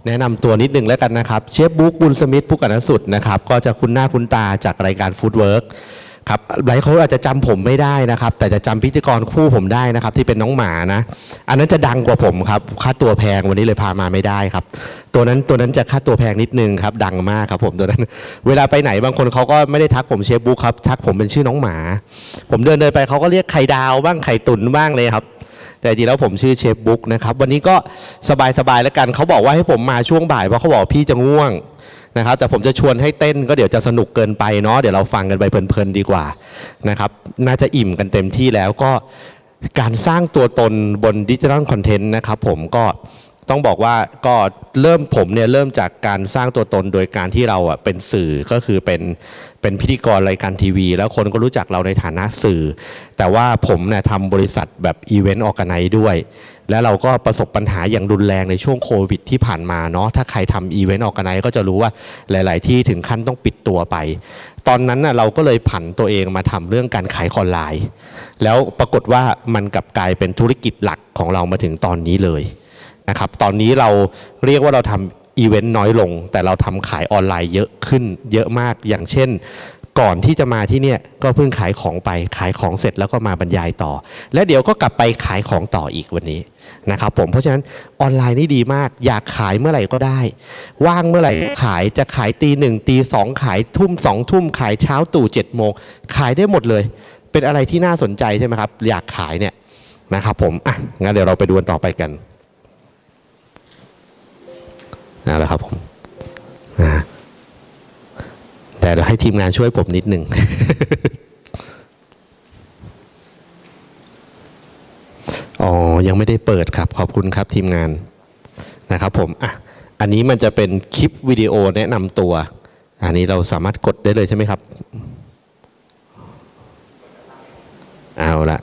แนะนำตัวนิดนึงแล้วกันนะครับเชฟบุ๊กบุญสมิทธิ์ผู้กันสุดนะครับก็จะคุ้นหน้าคุ้นตาจากรายการฟู้ดเวิร์กครับหลายคนอาจจะจำผมไม่ได้นะครับแต่จะจำพิธีกรคู่ผมได้นะครับที่เป็นน้องหมานะอันนั้นจะดังกว่าผมครับค่าตัวแพงวันนี้เลยพามาไม่ได้ครับตัวนั้นจะค่าตัวแพงนิดนึงครับดังมากครับผมตัวนั้นเวลาไปไหนบางคนเขาก็ไม่ได้ทักผมเชฟบุ๊กครับทักผมเป็นชื่อน้องหมาผมเดินไปเขาก็เรียกไข่ดาวบ้างไข่ตุ๋นบ้างเลยครับแต่จริงแล้วผมชื่อเชฟบุ๊กนะครับวันนี้ก็สบายๆแล้วกันเขาบอกว่าให้ผมมาช่วงบ่ายเพราะเขาบอกพี่จะง่วงนะครับแต่ผมจะชวนให้เต้นก็เดี๋ยวจะสนุกเกินไปเนาะเดี๋ยวเราฟังกันไปเพลินๆดีกว่านะครับน่าจะอิ่มกันเต็มที่แล้วก็การสร้างตัวตนบนดิจิทัลคอนเทนต์นะครับผมก็ต้องบอกว่าก็เริ่มจากการสร้างตัวตนโดยการที่เราเป็นสื่อก็คือเป็นพิธีกรรายการทีวีแล้วคนก็รู้จักเราในฐานะสื่อแต่ว่าผมเนี่ยทำบริษัทแบบอีเวนต์ออร์แกไนซ์ด้วยและเราก็ประสบปัญหาอย่างรุนแรงในช่วงโควิดที่ผ่านมาเนาะถ้าใครทำอีเวนต์ออร์แกไนซ์ก็จะรู้ว่าหลายๆที่ถึงขั้นต้องปิดตัวไปตอนนั้นเราก็เลยผันตัวเองมาทำเรื่องการขายออนไลน์แล้วปรากฏว่ามันกลับกลายเป็นธุรกิจหลักของเรามาถึงตอนนี้เลยนะครับตอนนี้เราเรียกว่าเราทำอีเวนต์น้อยลงแต่เราทำขายออนไลน์เยอะขึ้นเยอะมากอย่างเช่นก่อนที่จะมาที่เนี่ยก็เพิ่งขายของไปขายของเสร็จแล้วก็มาบรรยายต่อและเดี๋ยวก็กลับไปขายของต่ออีกวันนี้นะครับผมเพราะฉะนั้นออนไลน์นี่ดีมากอยากขายเมื่อไหร่ก็ได้ว่างเมื่อไหร่ขายจะขายตี 1ตี 2ขายทุ่ม2ทุ่มขายเช้าตู่7โมงขายได้หมดเลยเป็นอะไรที่น่าสนใจใช่ไหมครับอยากขายเนี่ยนะครับผมงั้นเดี๋ยวเราไปดูกันต่อไปกันนั่นแหละครับผมแต่เดี๋ยวให้ทีมงานช่วยผมนิดหนึ่ง อ๋อยังไม่ได้เปิดครับขอบคุณครับทีมงานนะครับผมอันนี้มันจะเป็นคลิปวิดีโอแนะนำตัวอันนี้เราสามารถกดได้เลยใช่ไหมครับเอาละ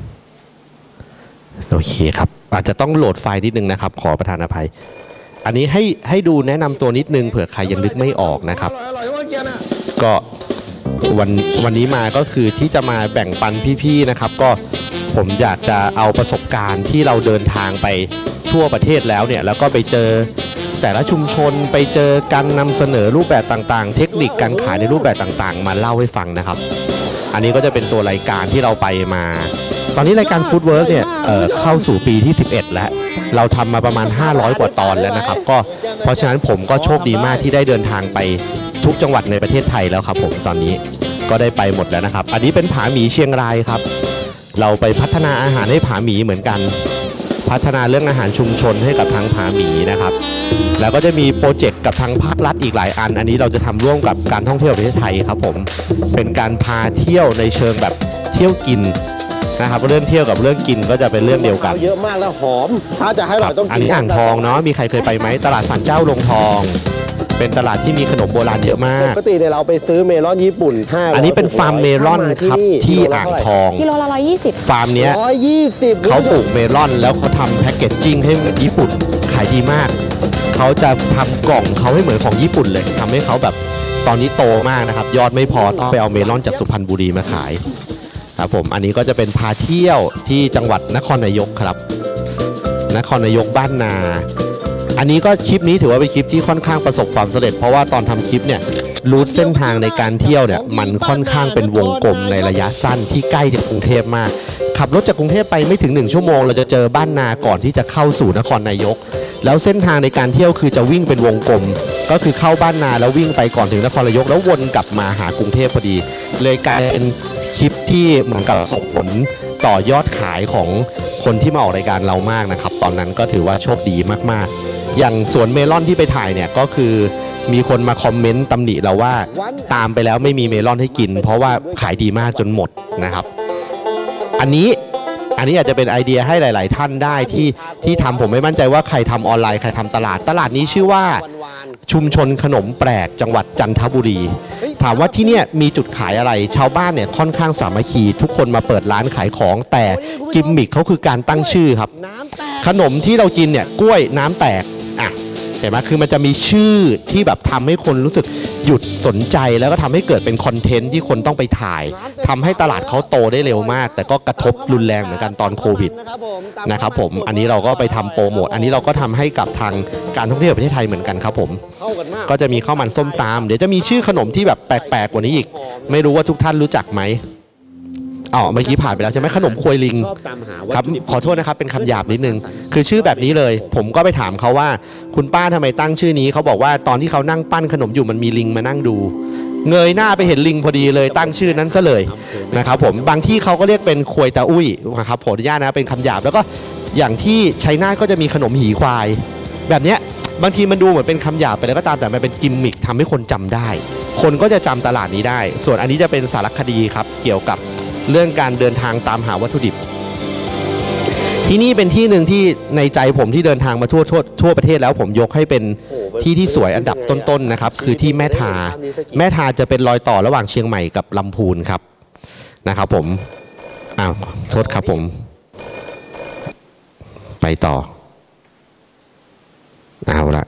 โอเคครับอาจจะต้องโหลดไฟล์นิดนึงนะครับขอประทานอภัยอันนี้ให้ดูแนะนำตัวนิดนึงเผื่อใครยังนึกไม่ออกนะครับก็วันนี้มาก็คือที่จะมาแบ่งปันพี่ๆนะครับก็ผมอยากจะเอาประสบการณ์ที่เราเดินทางไปทั่วประเทศแล้วเนี่ยแล้วก็ไปเจอแต่ละชุมชนไปเจอการนำเสนอรูปแบบต่างๆเทคนิคการขายในรูปแบบต่างๆมาเล่าให้ฟังนะครับอันนี้ก็จะเป็นตัวรายการที่เราไปมาตอนนี้รายการฟู้ดเวิร์กเนี่ยเข้าสู่ปีที่11แล้วเราทำมาประมาณ500กว่าตอนแล้วนะครับก็เพราะฉะนั้นผมก็โชคดีมากที่ได้เดินทางไปทุกจังหวัดในประเทศไทยแล้วครับผมตอนนี้ก็ได้ไปหมดแล้วนะครับอันนี้เป็นผาหมีเชียงรายครับเราไปพัฒนาอาหารให้ผาหมีเหมือนกันพัฒนาเรื่องอาหารชุมชนให้กับทางผาหมีนะครับแล้วก็จะมีโปรเจกต์กับทางภาครัฐอีกหลายอันนี้เราจะทำร่วมกับการท่องเที่ยวประเทศไทยครับผมเป็นการพาเที่ยวในเชิงแบบเที่ยวกินนะครับเรื่องเที่ยวกับเรื่องกินก็จะเป็นเรื่องเดียวกันเยอะมากแล้วหอมถ้าจะให้อร่อยต้องกินอันนี้อ่างทองเนาะมีใครเคยไปไหมตลาดศาลเจ้าลงทองเป็นตลาดที่มีขนมโบราณเยอะมากปกติเนี่ยเราไปซื้อเมลอนญี่ปุ่นอันนี้เป็นฟาร์มเมลอนครับที่อ่างทองกิโลละ120 ฟาร์มเนี้ย 120 เขาปลูกเมลอนแล้วเขาทำแพ็กเกจจิ้งให้เหมือนญี่ปุ่นขายดีมากเขาจะทำกล่องเขาให้เหมือนของญี่ปุ่นเลยทำให้เขาแบบตอนนี้โตมากนะครับยอดไม่พอต้องไปเอาเมลอนจากสุพรรณบุรีมาขายครับผมอันนี้ก็จะเป็นพาเที่ยวที่จังหวัดนครนายกครับนครนายกบ้านนาอันนี้ก็คลิปนี้ถือว่าเป็นคลิปที่ค่อนข้างประสบความสำเร็จเพราะว่าตอนทำคลิปเนี่ยรูทเส้นทางในการเที่ยวเนี่ยมันค่อนข้างเป็นวงกลมในระยะสั้นที่ใกล้จากกรุงเทพมากขับรถจากกรุงเทพไปไม่ถึง1ชั่วโมงเราจะเจอบ้านนาก่อนที่จะเข้าสู่นครนายกแล้วเส้นทางในการเที่ยวคือจะวิ่งเป็นวงกลมก็คือเข้าบ้านนาแล้ววิ่งไปก่อนถึงนครนายกแล้ววนกลับมาหากรุงเทพพอดีเลยกลายเป็นคลิปที่เหมือนกับส่งผลต่อยอดขายของคนที่มาออกรายการเรามากนะครับตอนนั้นก็ถือว่าโชคดีมากๆอย่างสวนเมลอนที่ไปถ่ายเนี่ยก็คือมีคนมาคอมเมนต์ตำหนิเราว่าตามไปแล้วไม่มีเมลอนให้กินเพราะว่าขายดีมากจนหมดนะครับอันนี้อาจจะเป็นไอเดียให้หลายๆท่านได้ที่ทำผมไม่มั่นใจว่าใครทำออนไลน์ใครทำตลาดนี้ชื่อว่าชุมชนขนมแปลกจังหวัดจันทบุรีถามว่าที่เนี่ยมีจุดขายอะไรชาวบ้านเนี่ยค่อนข้างสามัคคีทุกคนมาเปิดร้านขายของแต่กิมมิคเขาคือการตั้งชื่อครับขนมที่เรากินเนี่ยกล้วยน้ำแตกเห็นไหมคือมันจะมีชื่อที่แบบทำให้คนรู้สึกหยุดสนใจแล้วก็ทำให้เกิดเป็นคอนเทนต์ที่คนต้องไปถ่ายทำให้ตลาดเขาโตได้เร็วมากแต่ก็กระทบรุนแรงเหมือนกันตอนโควิดนะครับผมอันนี้เราก็ไปทำโปรโมทอันนี้เราก็ทำให้กับทางการท่องเที่ยวประเทศไทยเหมือนกันครับผมก็จะมีข้าวมันส้มตำเดี๋ยวจะมีชื่อขนมที่แบบแปลกๆกว่านี้อีกไม่รู้ว่าทุกท่านรู้จักไหมเมื่อกี้ผ่านไปแล้วใช่ไหมขนมควยลิงครับขอโทษนะครับเป็นคำหยาบนิดนึงคือชื่อแบบนี้เลยผมก็ไปถามเขาว่าคุณป้าทำไมตั้งชื่อนี้เขาบอกว่าตอนที่เขานั่งปั้นขนมอยู่มันมีลิงมานั่งดูเงยหน้าไปเห็นลิงพอดีเลยตั้งชื่อนั้นซะเลยนะครับผมบางที่เขาก็เรียกเป็นควยตาอุ้ยนะครับขออนุญาตนะเป็นคำหยาบแล้วก็อย่างที่ชัยนาทก็จะมีขนมหีควายแบบเนี้ยบางทีมันดูเหมือนเป็นคำหยาบไปแล้วก็ตามแต่มันเป็นกิมมิคทำให้คนจำได้คนก็จะจำตลาดนี้ได้ส่วนอันนี้จะเป็นสารคดีครับเกี่ยวกับเรื่องการเดินทางตามหาวัตถุดิบที่นี่เป็นที่หนึ่งที่ในใจผมที่เดินทางมาทั่วประเทศแล้วผมยกให้เป็นที่สวยอันดับต้นๆนะครับคือที่แม่ทาจะเป็นรอยต่อระหว่างเชียงใหม่กับลำพูนครับนะครับผมโทษครับผมไปต่อเอาละ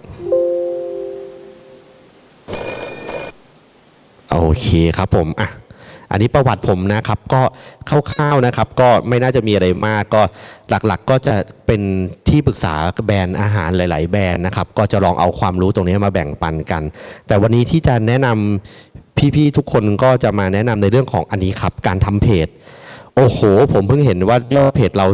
โอเคครับผมอันนี้ประวัติผมนะครับก็คร่าวๆนะครับก็ไม่น่าจะมีอะไรมากก็หลักๆก็จะเป็นที่ปรึกษาแบรนด์อาหารหลายๆแบรนด์นะครับก็จะลองเอาความรู้ตรงนี้มาแบ่งปันกันแต่วันนี้ที่จะแนะนำพี่ๆทุกคนก็จะมาแนะนำในเรื่องของอันนี้ครับการทำเพจโอ้โหผมเพิ่งเห็นว่ายอดเพจเรา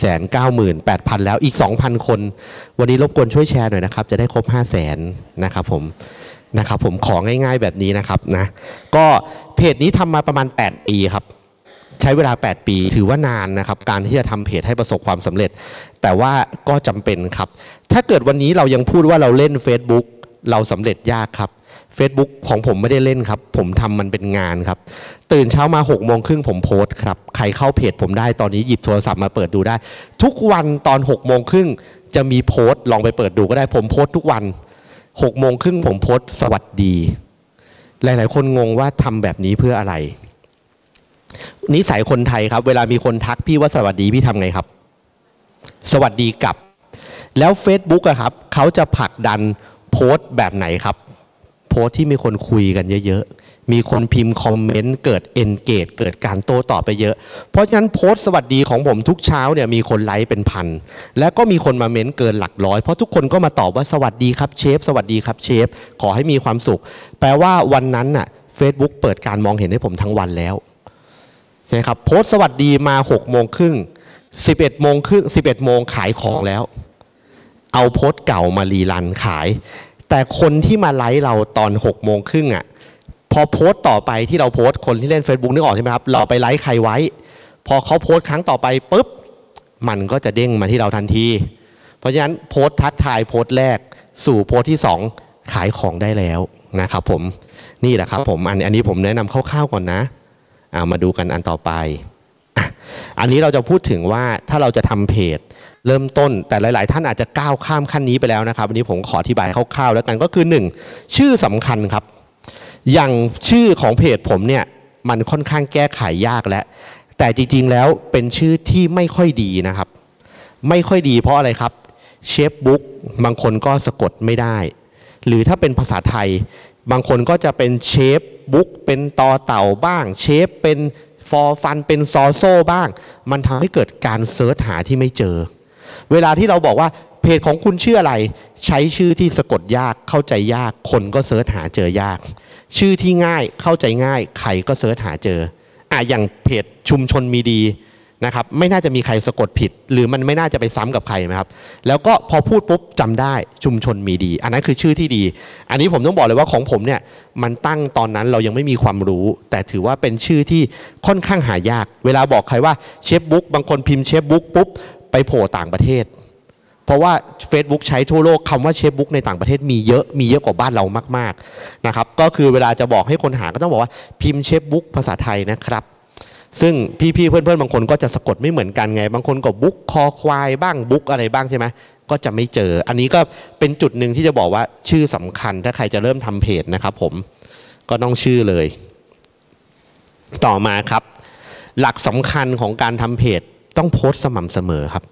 498,000 แล้วอีก 2,000 คนวันนี้รบกวนช่วยแชร์หน่อยนะครับจะได้ครบ 500,000 นะครับผมของ่ายๆแบบนี้นะครับนะก็เพจนี้ทำมาประมาณ8ปีครับใช้เวลา8ปีถือว่านานนะครับการที่จะทำเพจให้ประสบความสำเร็จแต่ว่าก็จำเป็นครับถ้าเกิดวันนี้เรายังพูดว่าเราเล่น Facebook เราสำเร็จยากครับ Facebook ของผมไม่ได้เล่นครับผมทำมันเป็นงานครับตื่นเช้ามา6:30ผมโพสต์ครับใครเข้าเพจผมได้ตอนนี้หยิบโทรศัพท์มาเปิดดูได้ทุกวันตอน6:30จะมีโพสต์ลองไปเปิดดูก็ได้ผมโพสต์ทุกวัน6:30ผมโพสต์สวัสดีหลายๆคนงงว่าทำแบบนี้เพื่ออะไรนิสัยคนไทยครับเวลามีคนทักพี่ว่าสวัสดีพี่ทำไงครับสวัสดีกลับแล้ว Facebook อะครับเขาจะผลักดันโพสต์แบบไหนครับโพสต์ที่มีคนคุยกันเยอะๆมีคนพิมพ์คอมเมนต์เกิดเอนเกจเกิดการโต้ตอบไปเยอะเพราะฉะนั้นโพสต์สวัสดีของผมทุกเช้าเนี่ยมีคนไลค์เป็นพันแล้วก็มีคนมาเม้นเกินหลักร้อยเพราะทุกคนก็มาตอบว่าสวัสดีครับเชฟสวัสดีครับเชฟขอให้มีความสุขแปลว่าวันนั้นน่ะ Facebook เปิดการมองเห็นให้ผมทั้งวันแล้วใช่ไหมครับโพสต์สวัสดีมา6:30 11 โมงขายของแล้วเอาโพสต์เก่ามารีรันขายแต่คนที่มาไลค์เราตอน6:30พอโพสต์ต่อไปที่เราโพสต์คนที่เล่น Facebook นึกออกใช่ไหมครับเราไปไลค์ใครไว้พอเขาโพสต์ครั้งต่อไปปุ๊บมันก็จะเด้งมาที่เราทันทีเพราะฉะนั้นโพสต์ทักทายโพสต์แรกสู่โพสต์ที่2ขายของได้แล้วนะครับผมนี่แหละครับผมอันนี้ผมแนะนำคร่าวๆก่อนนะมาดูกันอันต่อไปอันนี้เราจะพูดถึงว่าถ้าเราจะทำเพจเริ่มต้นแต่หลายๆท่านอาจจะก้าวข้ามขั้นนี้ไปแล้วนะครับวันนี้ผมขออธิบายคร่าวๆแล้วกันก็คือ1ชื่อสำคัญครับอย่างชื่อของเพจผมเนี่ยมันค่อนข้างแก้ไขยากแล้วแต่จริงๆแล้วเป็นชื่อที่ไม่ค่อยดีนะครับไม่ค่อยดีเพราะอะไรครับเชฟบุ๊กบางคนก็สะกดไม่ได้หรือถ้าเป็นภาษาไทยบางคนก็จะเป็นเชฟบุ๊กเป็นตอเต่าบ้างเชฟเป็นฟอฟันเป็นซอโซ่บ้างมันทำให้เกิดการเซิร์ชหาที่ไม่เจอเวลาที่เราบอกว่าเพจของคุณชื่ออะไรใช้ชื่อที่สะกดยากเข้าใจยากคนก็เซิร์ชหาเจอยากชื่อที่ง่ายเข้าใจง่ายใครก็เซิร์ชหาเจออย่างเพจชุมชนมีดีนะครับไม่น่าจะมีใครสะกดผิดหรือมันไม่น่าจะไปซ้ำกับใครนะครับแล้วก็พอพูดปุ๊บจำได้ชุมชนมีดีอันนั้นคือชื่อที่ดีอันนี้ผมต้องบอกเลยว่าของผมเนี่ยมันตั้งตอนนั้นเรายังไม่มีความรู้แต่ถือว่าเป็นชื่อที่ค่อนข้างหายากเวลาบอกใครว่าเชฟบุ๊กบางคนพิมพ์เชฟบุ๊กปุ๊บไปโผล่ต่างประเทศเพราะว่า Facebook ใช้ทั่วโลกคำว่าเชฟบุ๊กในต่างประเทศมีเยอะกว่าบ้านเรามากๆนะครับก็คือเวลาจะบอกให้คนหาก็ต้องบอกว่าพิมพ์เชฟบุ๊กภาษาไทยนะครับซึ่งพี่ๆเพื่อนๆบางคนก็จะสะกดไม่เหมือนกันไงบางคนก็บุ๊กคอควายบ้างบุ๊กอะไรบ้างใช่ไหมก็จะไม่เจออันนี้ก็เป็นจุดหนึ่งที่จะบอกว่าชื่อสำคัญถ้าใครจะเริ่มทำเพจนะครับผมก็ต้องชื่อเลยต่อมาครับหลักสำคัญของการทำเพจต้องโพสต์สม่ำเสมอครับ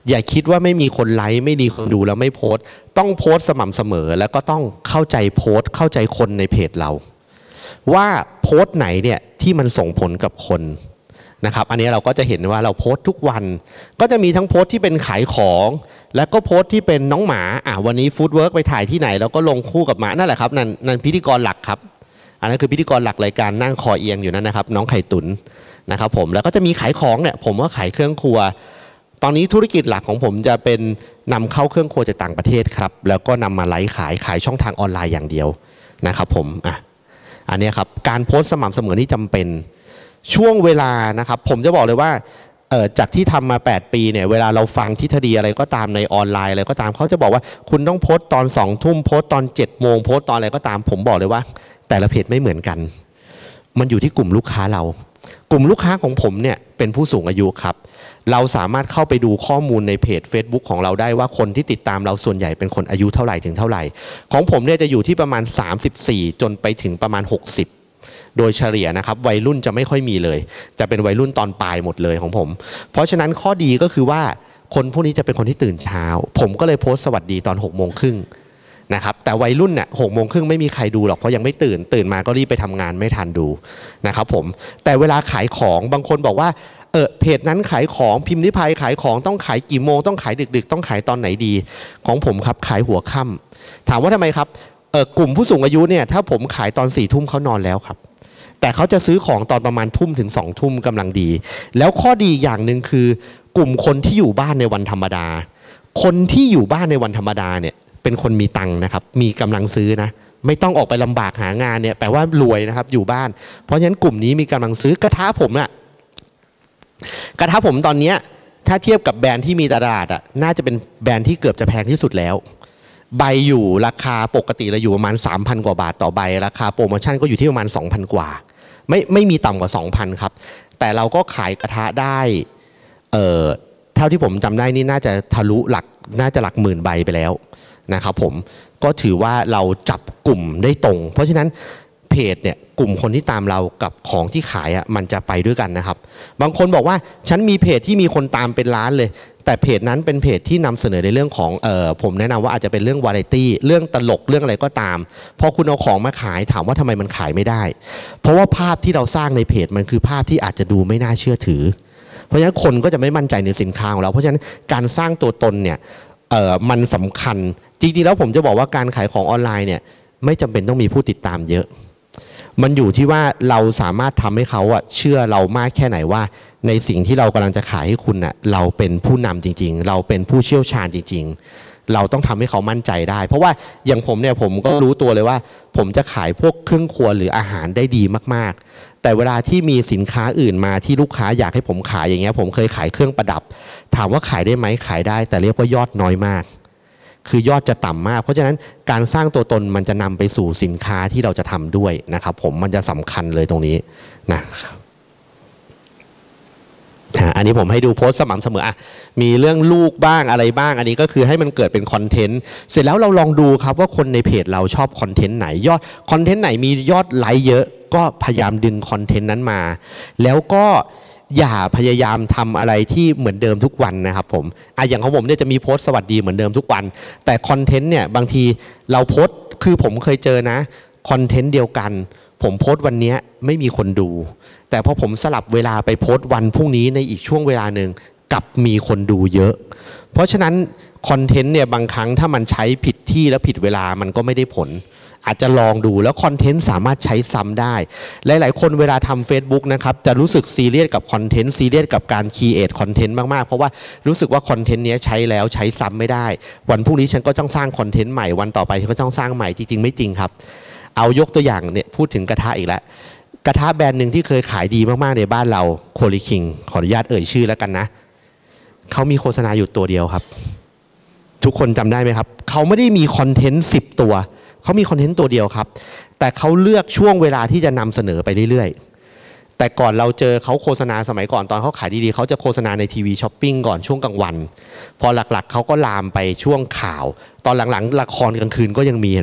อย่าคิดว่าไม่มีคนไลค์ไม่มีคนดูแล้วไม่โพสต์ต้องโพสต์สม่ำเสมอแล้วก็ต้องเข้าใจโพสต์เข้าใจคนในเพจเราว่าโพสต์ไหนเนี่ยที่มันส่งผลกับคนนะครับอันนี้เราก็จะเห็นว่าเราโพสต์ทุกวันก็จะมีทั้งโพสต์ที่เป็นขายของแล้วก็โพสต์ที่เป็นน้องหมาวันนี้ฟู้ดเวิร์กไปถ่ายที่ไหนเราก็ลงคู่กับหมานั่นแหละครับนั่นพิธีกรหลักครับอันนั้นคือพิธีกรหลักรายการนั่งคอเอียงอยู่นั่นนะครับน้องไข่ตุ๋นนะครับผมแล้วก็จะมีขายของเนี่ยผมว่าขายเครื่องครัวตอนนี้ธุรกิจหลักของผมจะเป็นนำเข้าเครื่องครัวจากต่างประเทศครับแล้วก็นำมาไลฟ์ขายช่องทางออนไลน์อย่างเดียวนะครับผมอันนี้ครับการโพสต์สม่ำเสมอนี่จำเป็นช่วงเวลานะครับผมจะบอกเลยว่าจากที่ทำมา8 ปีเนี่ยเวลาเราฟังทฤษฎีอะไรก็ตามในออนไลน์อะไรก็ตามเขาจะบอกว่าคุณต้องโพสต์ตอน20 ทุ่มโพสต์ตอน7 โมงโพสต์ตอนอะไรก็ตามผมบอกเลยว่าแต่ละเพจไม่เหมือนกันมันอยู่ที่กลุ่มลูกค้าเรากลุ่มลูกค้าของผมเนี่ยเป็นผู้สูงอายุครับเราสามารถเข้าไปดูข้อมูลในเพจ Facebook ของเราได้ว่าคนที่ติดตามเราส่วนใหญ่เป็นคนอายุเท่าไหร่ถึงเท่าไหร่ของผมเนี่ยจะอยู่ที่ประมาณ34จนไปถึงประมาณ60โดยเฉลี่ยนะครับวัยรุ่นจะไม่ค่อยมีเลยจะเป็นวัยรุ่นตอนปลายหมดเลยของผมเพราะฉะนั้นข้อดีก็คือว่าคนพวกนี้จะเป็นคนที่ตื่นเช้าผมก็เลยโพสต์สวัสดีตอน6:30นะครับแต่วัยรุ่นเนี่ย6:30ไม่มีใครดูหรอกเพราะยังไม่ตื่นมาก็รีบไปทำงานไม่ทันดูนะครับผมแต่เวลาขายของบางคนบอกว่าเพจนั้นขายของพิมพ์ริพายขายของต้องขายกี่โมงต้องขายดึกๆต้องขายตอนไหนดีของผมครับขายหัวค่ำถามว่าทำไมครับกลุ่มผู้สูงอายุเนี่ยถ้าผมขายตอน4 ทุ่มเขานอนแล้วครับแต่เขาจะซื้อของตอนประมาณทุ่มถึง2 ทุ่มกำลังดีแล้วข้อดีอย่างหนึ่งคือกลุ่มคนที่อยู่บ้านในวันธรรมดาคนที่อยู่บ้านในวันธรรมดาเนี่ยเป็นคนมีตังค์นะครับมีกำลังซื้อนะไม่ต้องออกไปลำบากหางานเนี่ยแปลว่ารวยนะครับอยู่บ้านเพราะฉะนั้นกลุ่มนี้มีกำลังซื้อกระทะผมน่ะกระทะผมตอนนี้ถ้าเทียบกับแบรนด์ที่มีตลาดน่าจะเป็นแบรนด์ที่เกือบจะแพงที่สุดแล้วใบอยู่ราคาปกติเราอยู่ประมาณ 3,000 กว่าบาทต่อใบราคาโปรโมชั่นก็อยู่ที่ประมาณ 2,000 กว่าไม่มีต่ำกว่า 2,000 ครับแต่เราก็ขายกระทะได้เท่าที่ผมจำได้นี่น่าจะทะลุน่าจะหลักหมื่นใบไปแล้วนะครับผมก็ถือว่าเราจับกลุ่มได้ตรงเพราะฉะนั้นเพจเนี่ยกลุ่มคนที่ตามเรากับของที่ขายมันจะไปด้วยกันนะครับบางคนบอกว่าฉันมีเพจที่มีคนตามเป็นล้านเลยแต่เพจนั้นเป็นเพจที่นำเสนอในเรื่องของผมแนะนำว่าอาจจะเป็นเรื่องวาไรตี้เรื่องตลกเรื่องอะไรก็ตามพอคุณเอาของมาขายถามว่าทำไมมันขายไม่ได้เพราะว่าภาพที่เราสร้างในเพจมันคือภาพที่อาจจะดูไม่น่าเชื่อถือเพราะฉะนั้นคนก็จะไม่มั่นใจในสินค้าของเราเพราะฉะนั้นการสร้างตัวตนเนี่ยมันสำคัญจริงๆแล้วผมจะบอกว่าการขายของออนไลน์เนี่ยไม่จำเป็นต้องมีผู้ติดตามเยอะมันอยู่ที่ว่าเราสามารถทำให้เขาเชื่อเรามากแค่ไหนว่าในสิ่งที่เรากำลังจะขายให้คุณเราเป็นผู้นำจริงๆเราเป็นผู้เชี่ยวชาญจริงๆเราต้องทำให้เขามั่นใจได้เพราะว่าอย่างผมเนี่ยผมก็รู้ตัวเลยว่าผมจะขายพวกเครื่องครัวหรืออาหารได้ดีมากๆแต่เวลาที่มีสินค้าอื่นมาที่ลูกค้าอยากให้ผมขายอย่างเงี้ยผมเคยขายเครื่องประดับถามว่าขายได้ไหมขายได้แต่เรียกว่ายอดน้อยมากคือยอดจะต่ำมากเพราะฉะนั้นการสร้างตัวตนมันจะนำไปสู่สินค้าที่เราจะทำด้วยนะครับผมมันจะสำคัญเลยตรงนี้นะครับอันนี้ผมให้ดูโพสต์สม่ำเสมอมีเรื่องลูกบ้างอะไรบ้างอันนี้ก็คือให้มันเกิดเป็นคอนเทนต์เสร็จแล้วเราลองดูครับว่าคนในเพจเราชอบคอนเทนต์ไหนยอดคอนเทนต์ไหนมียอดไลค์เยอะก็พยายามดึงคอนเทนต์นั้นมาแล้วก็อย่าพยายามทำอะไรที่เหมือนเดิมทุกวันนะครับผมอย่างของผมเนี่ยจะมีโพสต์สวัสดีเหมือนเดิมทุกวันแต่คอนเทนต์เนี่ยบางทีเราโพสต์คือผมเคยเจอนะคอนเทนต์เดียวกันผมโพสต์วันนี้ไม่มีคนดูแต่พอผมสลับเวลาไปโพสต์วันพรุ่งนี้ในอีกช่วงเวลาหนึ่งกลับมีคนดูเยอะเพราะฉะนั้นคอนเทนต์เนี่ยบางครั้งถ้ามันใช้ผิดที่และผิดเวลามันก็ไม่ได้ผลอาจจะลองดูแล้วคอนเทนต์สามารถใช้ซ้ำได้หลายๆคนเวลาทำ Facebook นะครับจะรู้สึกซีเรียสกับคอนเทนต์ซีเรียสกับการครีเอทคอนเทนต์มากๆเพราะว่ารู้สึกว่าคอนเทนต์นี้ใช้แล้วใช้ซ้ำไม่ได้วันพรุ่งนี้ฉันก็ต้องสร้างคอนเทนต์ใหม่วันต่อไปฉันก็ต้องสร้างใหม่จริงๆไม่จริงครับเอายกตัวอย่างเนี่ยพูดถึงกระทะอีกแล้วกระทะแบรนด์หนึ่งที่เคยขายดีมากๆในบ้านเราโคลิคิงขออนุญาตเอ่ยชื่อแล้วกันนะเขามีโฆษณาอยู่ตัวเดียวครับทุกคนจำได้ไหมครับเขาไม่ได้มีคอนเทนต์10 ตัวเขามีคอนเทนต์ตัวเดียวครับแต่เขาเลือกช่วงเวลาที่จะนำเสนอไปเรื่อยๆแต่ก่อนเราเจอเขาโฆษณาสมัยก่อนตอนเขาขายดีๆเขาจะโฆษณาในทีวีช้อปปิ้งก่อนช่วงกลางวันพอหลักๆเขาก็ลามไปช่วงข่าวตอนหลังๆละครกลางคืนก็ยังมีเห็นไหมครับ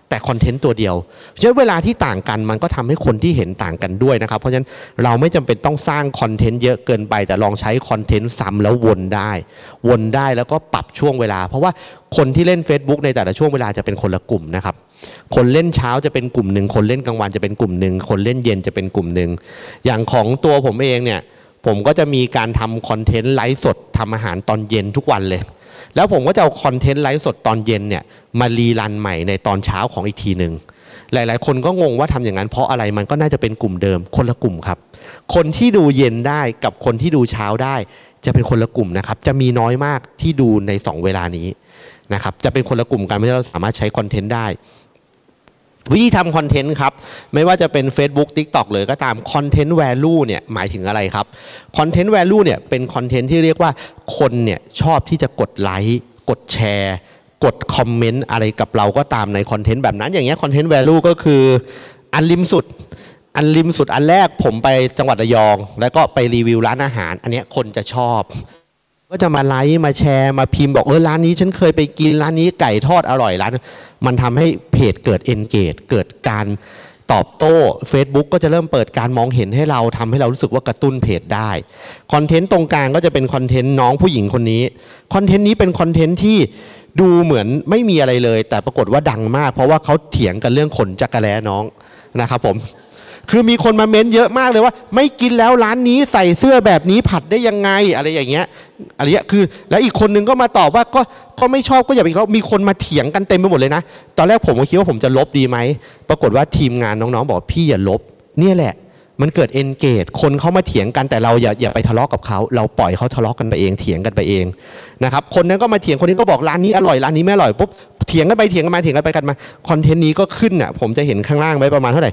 แต่คอนเทนต์ตัวเดียวเพราะฉะนั้นเวลาที่ต่างกันมันก็ทำให้คนที่เห็นต่างกันด้วยนะครับเพราะฉะนั้นเราไม่จำเป็นต้องสร้างคอนเทนต์เยอะเกินไปแต่ลองใช้คอนเทนต์ซ้ำแล้ววนได้แล้วก็ปรับช่วงเวลาเพราะว่าคนที่เล่น Facebook ในแต่ละช่วงเวลาจะเป็นคนละกลุ่มนะครับคนเล่นเช้าจะเป็นกลุ่มหนึ่งคนเล่นกลางวันจะเป็นกลุ่มหนึ่งคนเล่นเย็นจะเป็นกลุ่มหนึ่งอย่างของตัวผมเองเนี่ยผมก็จะมีการทำคอนเทนต์ไลฟ์สดทำอาหารตอนเย็นทุกวันเลยแล้วผมก็จะเอาคอนเทนต์ไลฟ์สดตอนเย็นเนี่ยมารีรันใหม่ในตอนเช้าของอีกทีหนึ่งหลายๆคนก็งงว่าทำอย่างนั้นเพราะอะไรมันก็น่าจะเป็นกลุ่มเดิมคนละกลุ่มครับคนที่ดูเย็นได้กับคนที่ดูเช้าได้จะเป็นคนละกลุ่มนะครับจะมีน้อยมากที่ดูใน2เวลานี้นะครับจะเป็นคนละกลุ่มกันไม่ได้เราสามารถใช้คอนเทนต์ได้วิธีทำคอนเทนต์ครับไม่ว่าจะเป็น Facebook TikTok เลยก็ตามคอนเทนต์ value เนี่ยหมายถึงอะไรครับคอนเทนต์ value เนี่ยเป็นคอนเทนต์ที่เรียกว่าคนเนี่ยชอบที่จะกดไลค์กดแชร์กดคอมเมนต์อะไรกับเราก็ตามในคอนเทนต์แบบนั้นอย่างเงี้ยคอนเทนต์ value ก็คืออันริมสุดอันแรกผมไปจังหวัดระยองแล้วก็ไปรีวิวร้านอาหารอันเนี้ยคนจะชอบก็จะมาไลค์มาแชร์มาพิมพ์บอกร้านนี้ฉันเคยไปกินร้านนี้ไก่ทอดอร่อยร้านมันทำให้เพจเกิด engage เกิดการตอบโต้ Facebook ก็จะเริ่มเปิดการมองเห็นให้เราทำให้เรารู้สึกว่ากระตุ้นเพจได้คอนเทนต์ตรงกลางก็จะเป็นคอนเทนต์น้องผู้หญิงคนนี้คอนเทนต์นี้เป็นคอนเทนต์ที่ดูเหมือนไม่มีอะไรเลยแต่ปรากฏว่าดังมากเพราะว่าเขาเถียงกันเรื่องขนจักรแล้น้องนะครับผมคือมีคนมาเม้นเยอะมากเลยว่าไม่กินแล้วร้านนี้ใส่เสื้อแบบนี้ผัดได้ยังไงอะไรอย่างเงี้ยคือแล้วอีกคนนึงก็มาตอบว่าก็ไม่ชอบก็อย่าไปเขามีคนมาเถียงกันเต็มไปหมดเลยนะตอนแรกผมก็คิดว่าผมจะลบดีไหมปรากฏว่าทีมงานน้องๆบอกพี่อย่าลบเนี่ยแหละมันเกิด engage คนเขามาเถียงกันแต่เราอย่าไปทะเลาะกับเขาเราปล่อยเขาทะเลาะกันไปเองเถียงกันไปเองนะครับคนนั้นก็มาเถียงคนนี้ก็บอกร้านนี้อร่อยร้านนี้ไม่อร่อยปุ๊บเถียงกันไปเถียงกันมาเถียงกันไปกันมาคอนเทนต์นี้ก็ขึ้นอ่ะผมจะเห็นข้างล่างไว้ประมาณเท่าไหร่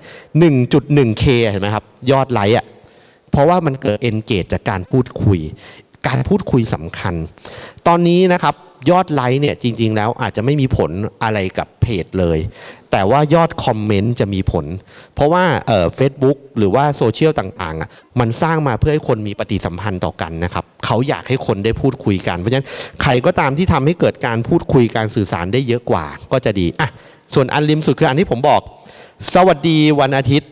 1.1K เห็นไหมครับยอดไลค์อ่ะเพราะว่ามันเกิด engage จากการพูดคุยสำคัญตอนนี้นะครับยอดไลค์เนี่ยจริงๆแล้วอาจจะไม่มีผลอะไรกับเพจเลยแต่ว่ายอดคอมเมนต์จะมีผลเพราะว่าFacebook หรือว่าโซเชียลต่างๆอ่ะมันสร้างมาเพื่อให้คนมีปฏิสัมพันธ์ต่อกันนะครับเขาอยากให้คนได้พูดคุยกันเพราะฉะนั้นใครก็ตามที่ทำให้เกิดการพูดคุยการสื่อสารได้เยอะกว่าก็จะดีอ่ะส่วนอันริมสุดคืออันที่ผมบอกสวัสดีวันอาทิตย์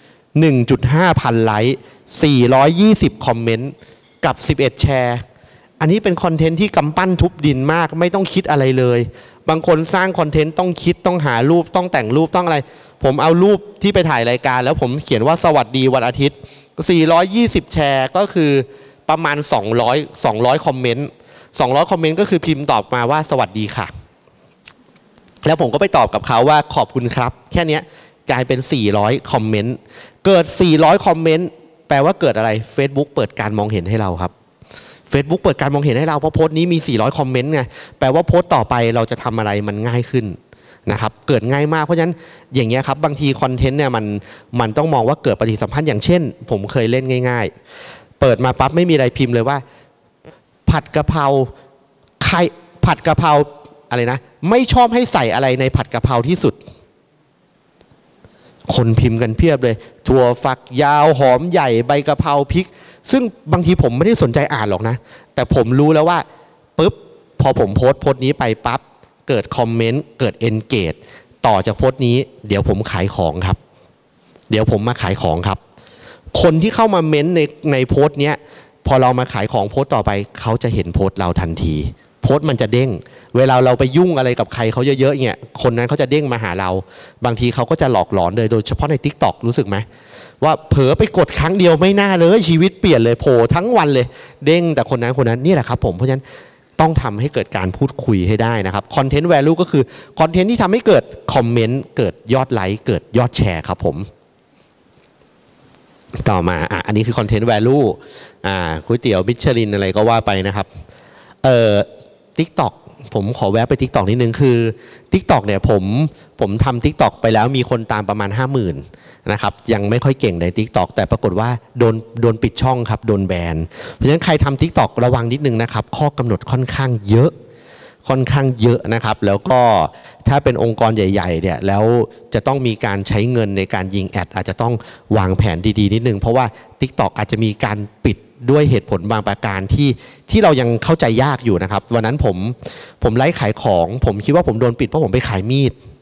1.5 พันไลค์420คอมเมนต์กับ11แชร์อันนี้เป็นคอนเทนต์ที่กำปั้นทุบดินมากไม่ต้องคิดอะไรเลยบางคนสร้างคอนเทนต์ต้องคิดต้องหารูปต้องแต่งรูปต้องอะไรผมเอารูปที่ไปถ่ายรายการแล้วผมเขียนว่าสวัสดีวันอาทิตย์420แชร์ก็คือประมาณ200คอมเมนต์200คอมเมนต์ก็คือพิมพ์ตอบมาว่าสวัสดีค่ะแล้วผมก็ไปตอบกับเขาว่าขอบคุณครับแค่นี้กลายเป็น400คอมเมนต์เกิด400คอมเมนต์แปลว่าเกิดอะไร Facebook เปิดการมองเห็นให้เราครับFacebook เปิดการมองเห็นให้เราเพราะโพสต์นี้มี400คอมเมนต์ไงแปลว่าโพสต์ต่อไปเราจะทำอะไรมันง่ายขึ้นนะครับเกิดง่ายมากเพราะฉะนั้นอย่างเงี้ยครับบางทีคอนเทนต์เนี่ยมันต้องมองว่าเกิดปฏิสัมพันธ์อย่างเช่นผมเคยเล่นง่ายๆเปิดมาปั๊บไม่มีอะไรพิมพ์เลยว่าผัดกะเพราใครผัดกะเพราอะไรนะไม่ชอบให้ใส่อะไรในผัดกะเพราที่สุดคนพิมพ์กันเพียบเลยถั่วฝักยาวหอมใหญ่ใบกะเพราพริกซึ่งบางทีผมไม่ได้สนใจอ่านหรอกนะแต่ผมรู้แล้วว่าปุ๊บพอผมโพสต์นี้ไปปั๊บเกิดคอมเมนต์เกิด engage ต่อจากโพสต์นี้เดี๋ยวผมขายของครับเดี๋ยวผมมาขายของครับคนที่เข้ามาเม้นต์ในโพสต์เนี้ยพอเรามาขายของโพสต์ต่อไปเขาจะเห็นโพสต์เราทันทีโพสต์มันจะเด้งเวลาเราไปยุ่งอะไรกับใครเขาเยอะๆเนี่ยคนนั้นเขาจะเด้งมาหาเราบางทีเขาก็จะหลอกหลอนเลยโดยเฉพาะใน TikTok รู้สึกไหมว่าเผลอไปกดครั้งเดียวไม่น่าเลยชีวิตเปลี่ยนเลยโผล่ทั้งวันเลยเด้งแต่คนนั้นนี่แหละครับผมเพราะฉะนั้นต้องทำให้เกิดการพูดคุยให้ได้นะครับคอนเทนต์ value ก็คือคอนเทนต์ที่ทำให้เกิดคอมเมนต์เกิดยอดไลค์เกิดยอดแชร์ครับผมต่อมาอันนี้คือคอนเทนต์ value ก๋วยเตี๋ยวมิชลินอะไรก็ว่าไปนะครับTikTok ผมขอแวะไป TikTok นิดนึงคือ TikTok เนี่ยผมทำ TikTok ไปแล้วมีคนตามประมาณ 50,000 นะครับยังไม่ค่อยเก่งใน TikTok แต่ปรากฏว่าโดนปิดช่องครับโดนแบนเพราะฉะนั้นใครทำ TikTok ระวังนิดนึงนะครับข้อกำหนดค่อนข้างเยอะนะครับแล้วก็ถ้าเป็นองค์กรใหญ่ๆเนี่ยแล้วจะต้องมีการใช้เงินในการยิงแอดอาจจะต้องวางแผนดีๆนิดนึงเพราะว่า TikTok อาจจะมีการปิดด้วยเหตุผลบางประการที่เรายังเข้าใจยากอยู่นะครับวันนั้นผมไลฟ์ขายของผมคิดว่าผมโดนปิดเพราะผมไปขายมีด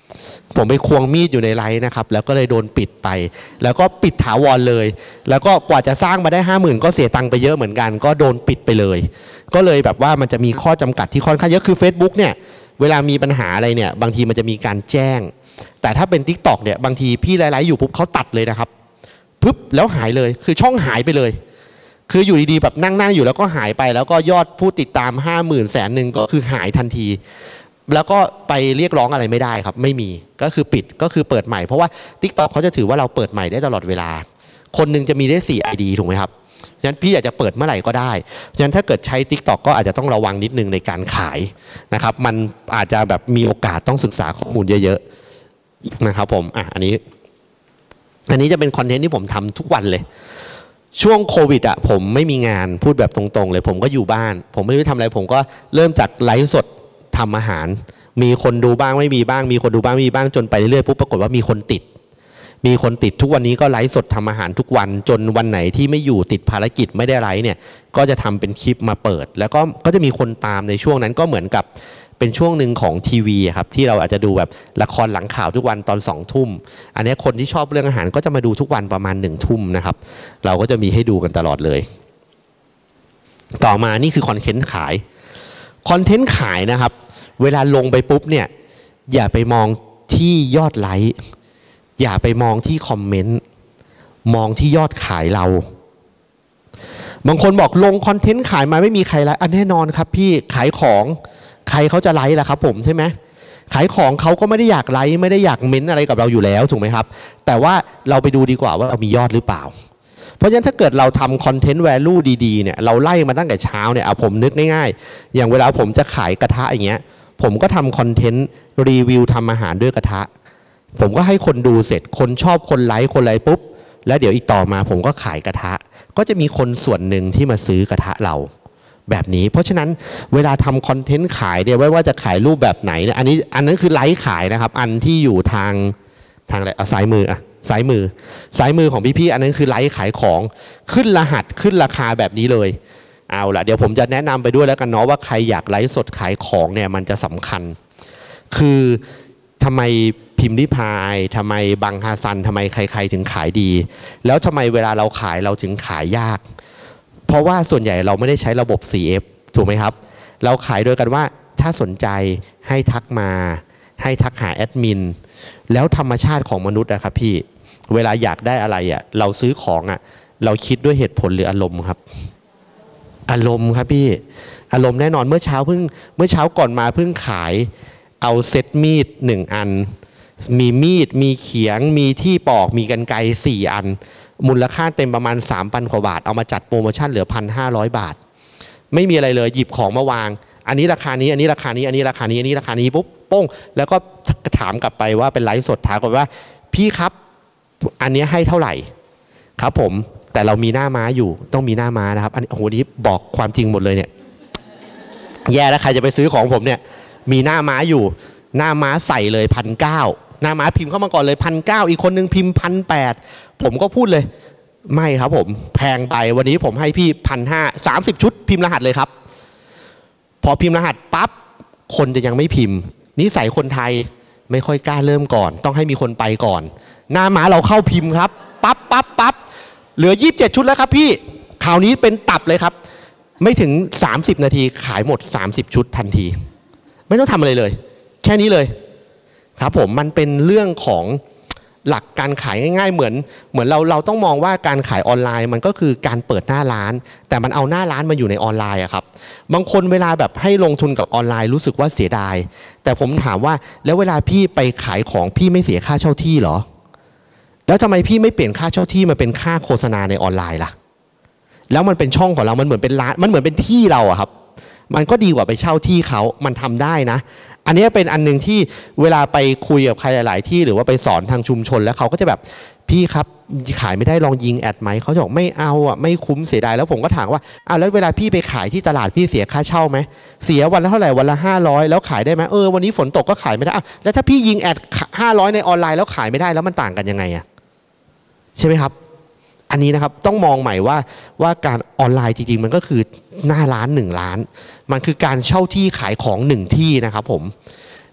ผมไปควงมีดอยู่ในไลฟ์นะครับแล้วก็เลยโดนปิดไปแล้วก็ปิดถาวรเลยแล้วก็กว่าจะสร้างมาได้ 50,000 ก็เสียตังค์ไปเยอะเหมือนกันก็โดนปิดไปเลยก็เลยแบบว่ามันจะมีข้อจำกัดที่ค่อนข้างเยอะคือ Facebook เนี่ยเวลามีปัญหาอะไรเนี่ยบางทีมันจะมีการแจ้งแต่ถ้าเป็น TikTok เนี่ยบางทีพี่ไลฟ์อยู่ปุ๊บเขาตัดเลยนะครับปุ๊บแล้วหายเลยคือช่องหายไปเลยคืออยู่ดีๆแบบนั่งอยู่แล้วก็หายไปแล้วก็ยอดผู้ติดตาม 50,000 100,000ก็คือหายทันทีแล้วก็ไปเรียกร้องอะไรไม่ได้ครับไม่มีก็คือปิดก็คือเปิดใหม่เพราะว่า TikTok เขาจะถือว่าเราเปิดใหม่ได้ตลอดเวลาคนหนึ่งจะมีได้4 ID ถูกไหมครับฉะนั้นพี่อยากจะเปิดเมื่อไหร่ก็ได้ฉะนั้นถ้าเกิดใช้ TikTok ก็อาจจะต้องระวังนิดนึงในการขายนะครับมันอาจจะแบบมีโอกาสต้องศึกษาข้อมูลเยอะๆนะครับผมอันนี้จะเป็นคอนเทนต์ที่ผมทำทุกวันเลยช่วงโควิดผมไม่มีงานพูดแบบตรงๆเลยผมก็อยู่บ้านผมไม่รู้ทำอะไรผมก็เริ่มจากไลฟ์สดทำอาหารมีคนดูบ้างไม่มีบ้างมีคนดูบ้างไม่มีบ้างจนไปเรื่อยๆปุ๊บปรากฏว่ามีคนติดทุกวันนี้ก็ไลฟ์สดทำอาหารทุกวันจนวันไหนที่ไม่อยู่ติดภารกิจไม่ได้ไลฟ์เนี่ยก็จะทำเป็นคลิปมาเปิดแล้วก็จะมีคนตามในช่วงนั้นก็เหมือนกับเป็นช่วงหนึ่งของทีวีครับที่เราอาจจะดูแบบละครหลังข่าวทุกวันตอน20 ทุ่มอันนี้คนที่ชอบเรื่องอาหารก็จะมาดูทุกวันประมาณ1 ทุ่มนะครับเราก็จะมีให้ดูกันตลอดเลยต่อมานี่คือคอนเทนต์ขายนะครับเวลาลงไปปุ๊บเนี่ยอย่าไปมองที่ยอดไลค์อย่าไปมองที่คอมเมนต์มองที่ยอดขายเราบางคนบอกลงคอนเทนต์ขายมาไม่มีใครไลค์แน่นอนครับพี่ขายของใครเขาจะไลค์ล่ะครับผมใช่ไหมขายของเขาก็ไม่ได้อยากไลค์ไม่ได้อยากเม้นอะไรกับเราอยู่แล้วถูกไหมครับแต่ว่าเราไปดูดีกว่าว่าเรามียอดหรือเปล่าเพราะฉะนั้นถ้าเกิดเราทำคอนเทนต์แวลูดีๆเนี่ยเราไล่มาตั้งแต่เช้าเนี่ยผมนึกง่ายๆอย่างเวลาผมจะขายกระทะอย่างเงี้ยผมก็ทำคอนเทนต์รีวิวทำอาหารด้วยกระทะผมก็ให้คนดูเสร็จคนชอบคนไลค์ปุ๊บแล้วเดี๋ยวอีกต่อมาผมก็ขายกระทะก็จะมีคนส่วนหนึ่งที่มาซื้อกระทะเราแบบนี้เพราะฉะนั้นเวลาทำคอนเทนต์ขายเนี่ยไม่ว่าจะขายรูปแบบไหนเนี่ยอันนั้นคือไลฟ์ขายนะครับอันที่อยู่ทางอะไรซ้ายมือของพี่ๆอันนั้นคือไลฟ์ขายของขึ้นรหัสขึ้นราคาแบบนี้เลยเอาล่ะเดี๋ยวผมจะแนะนำไปด้วยแล้วกันเนาะว่าใครอยากไลฟ์สดขายของเนี่ยมันจะสำคัญคือทำไมพิมพ์ริพายทำไมบังฮาซันทำไมใครๆถึงขายดีแล้วทำไมเวลาเราขายเราถึงขายยากเพราะว่าส่วนใหญ่เราไม่ได้ใช้ระบบ CF ถูกไหมครับเราขายโดยกันว่าถ้าสนใจให้ทักมาให้ทักหาแอดมินแล้วธรรมชาติของมนุษย์นะครับพี่เวลาอยากได้อะไรเราซื้อของเราคิดด้วยเหตุผลหรืออารมณ์ครับอารมณ์ครับพี่อารมณ์แน่นอนเมื่อเช้าก่อนมาเพิ่งขายเอาเซตมีด1 อันมีมีดมีเขียงมีที่ปอกมีกรรไกร4 อันมูลค่าเต็มประมาณ 3,000 กว่าบาทเอามาจัดโปรโมชั่นเหลือ 1,500 บาทไม่มีอะไรเลยหยิบของมาวางอันนี้ราคานี้อันนี้ราคานี้อันนี้ราคานี้อันนี้ราคานี้ปุ๊บโป้งแล้วก็ถามกลับไปว่าเป็นไลฟ์สดถามกลับว่าพี่ครับอันนี้ให้เท่าไหร่ครับผมแต่เรามีหน้าม้าอยู่ต้องมีหน้าม้านะครับอันนี้โอ้โหนี้บอกความจริงหมดเลยเนี่ยแย่แล้วใครจะไปซื้อของผมเนี่ยมีหน้าม้าอยู่หน้าม้าใส่เลย 1,900 หน้าม้าพิมพ์เข้ามาก่อนเลย 1,900 อีกคนนึงพิมพ์ 1,800 ผมก็พูดเลยไม่ครับผมแพงไปวันนี้ผมให้พี่ 1,500 30 ชุดพิมพ์รหัสเลยครับพอพิมพ์รหัสปั๊บคนจะยังไม่พิมพ์นิสัยคนไทยไม่ค่อยกล้าเริ่มก่อนต้องให้มีคนไปก่อนหน้าม้าเราเข้าพิมพ์ครับปั๊บเหลือ27 ชุดแล้วครับพี่คราวนี้เป็นตับเลยครับไม่ถึง30 นาทีขายหมด30 ชุดทันทีไม่ต้องทำอะไรเลยแค่นี้เลยครับผมมันเป็นเรื่องของหลักการขายง่ายๆเหมือนเราต้องมองว่าการขายออนไลน์มันก็คือการเปิดหน้าร้านแต่มันเอาหน้าร้านมาอยู่ในออนไลน์ครับบางคนเวลาแบบให้ลงทุนกับออนไลน์รู้สึกว่าเสียดายแต่ผมถามว่าแล้วเวลาพี่ไปขายของพี่ไม่เสียค่าเช่าที่เหรอแล้วทำไมพี่ไม่เปลี่ยนค่าเช่าที่มาเป็นค่าโฆษณาในออนไลน์ล่ะแล้วมันเป็นช่องของเรามันเหมือนเป็นร้านมันเหมือนเป็นที่เราครับมันก็ดีกว่าไปเช่าที่เขามันทำได้นะอันนี้เป็นอันนึงที่เวลาไปคุยกับใครหลายๆที่หรือว่าไปสอนทางชุมชนแล้วเขาก็จะแบบพี่ครับขายไม่ได้ลองยิงแอดไหมเขาบอกไม่เอาไม่คุ้มเสียดายแล้วผมก็ถามว่าแล้วเวลาพี่ไปขายที่ตลาดพี่เสียค่าเช่าไหมเสียวันละเท่าไหร่วันละ500แล้วขายได้ไหมวันนี้ฝนตกก็ขายไม่ได้แล้วถ้าพี่ยิงแอด500ในออนไลน์แล้วขายไม่ได้แล้วมันต่างกันยังไงใช่ไหมครับอันนี้นะครับต้องมองใหม่ว่าการออนไลน์จริงๆมันก็คือหน้าร้าน1 ร้านมันคือการเช่าที่ขายของ1 ที่นะครับผม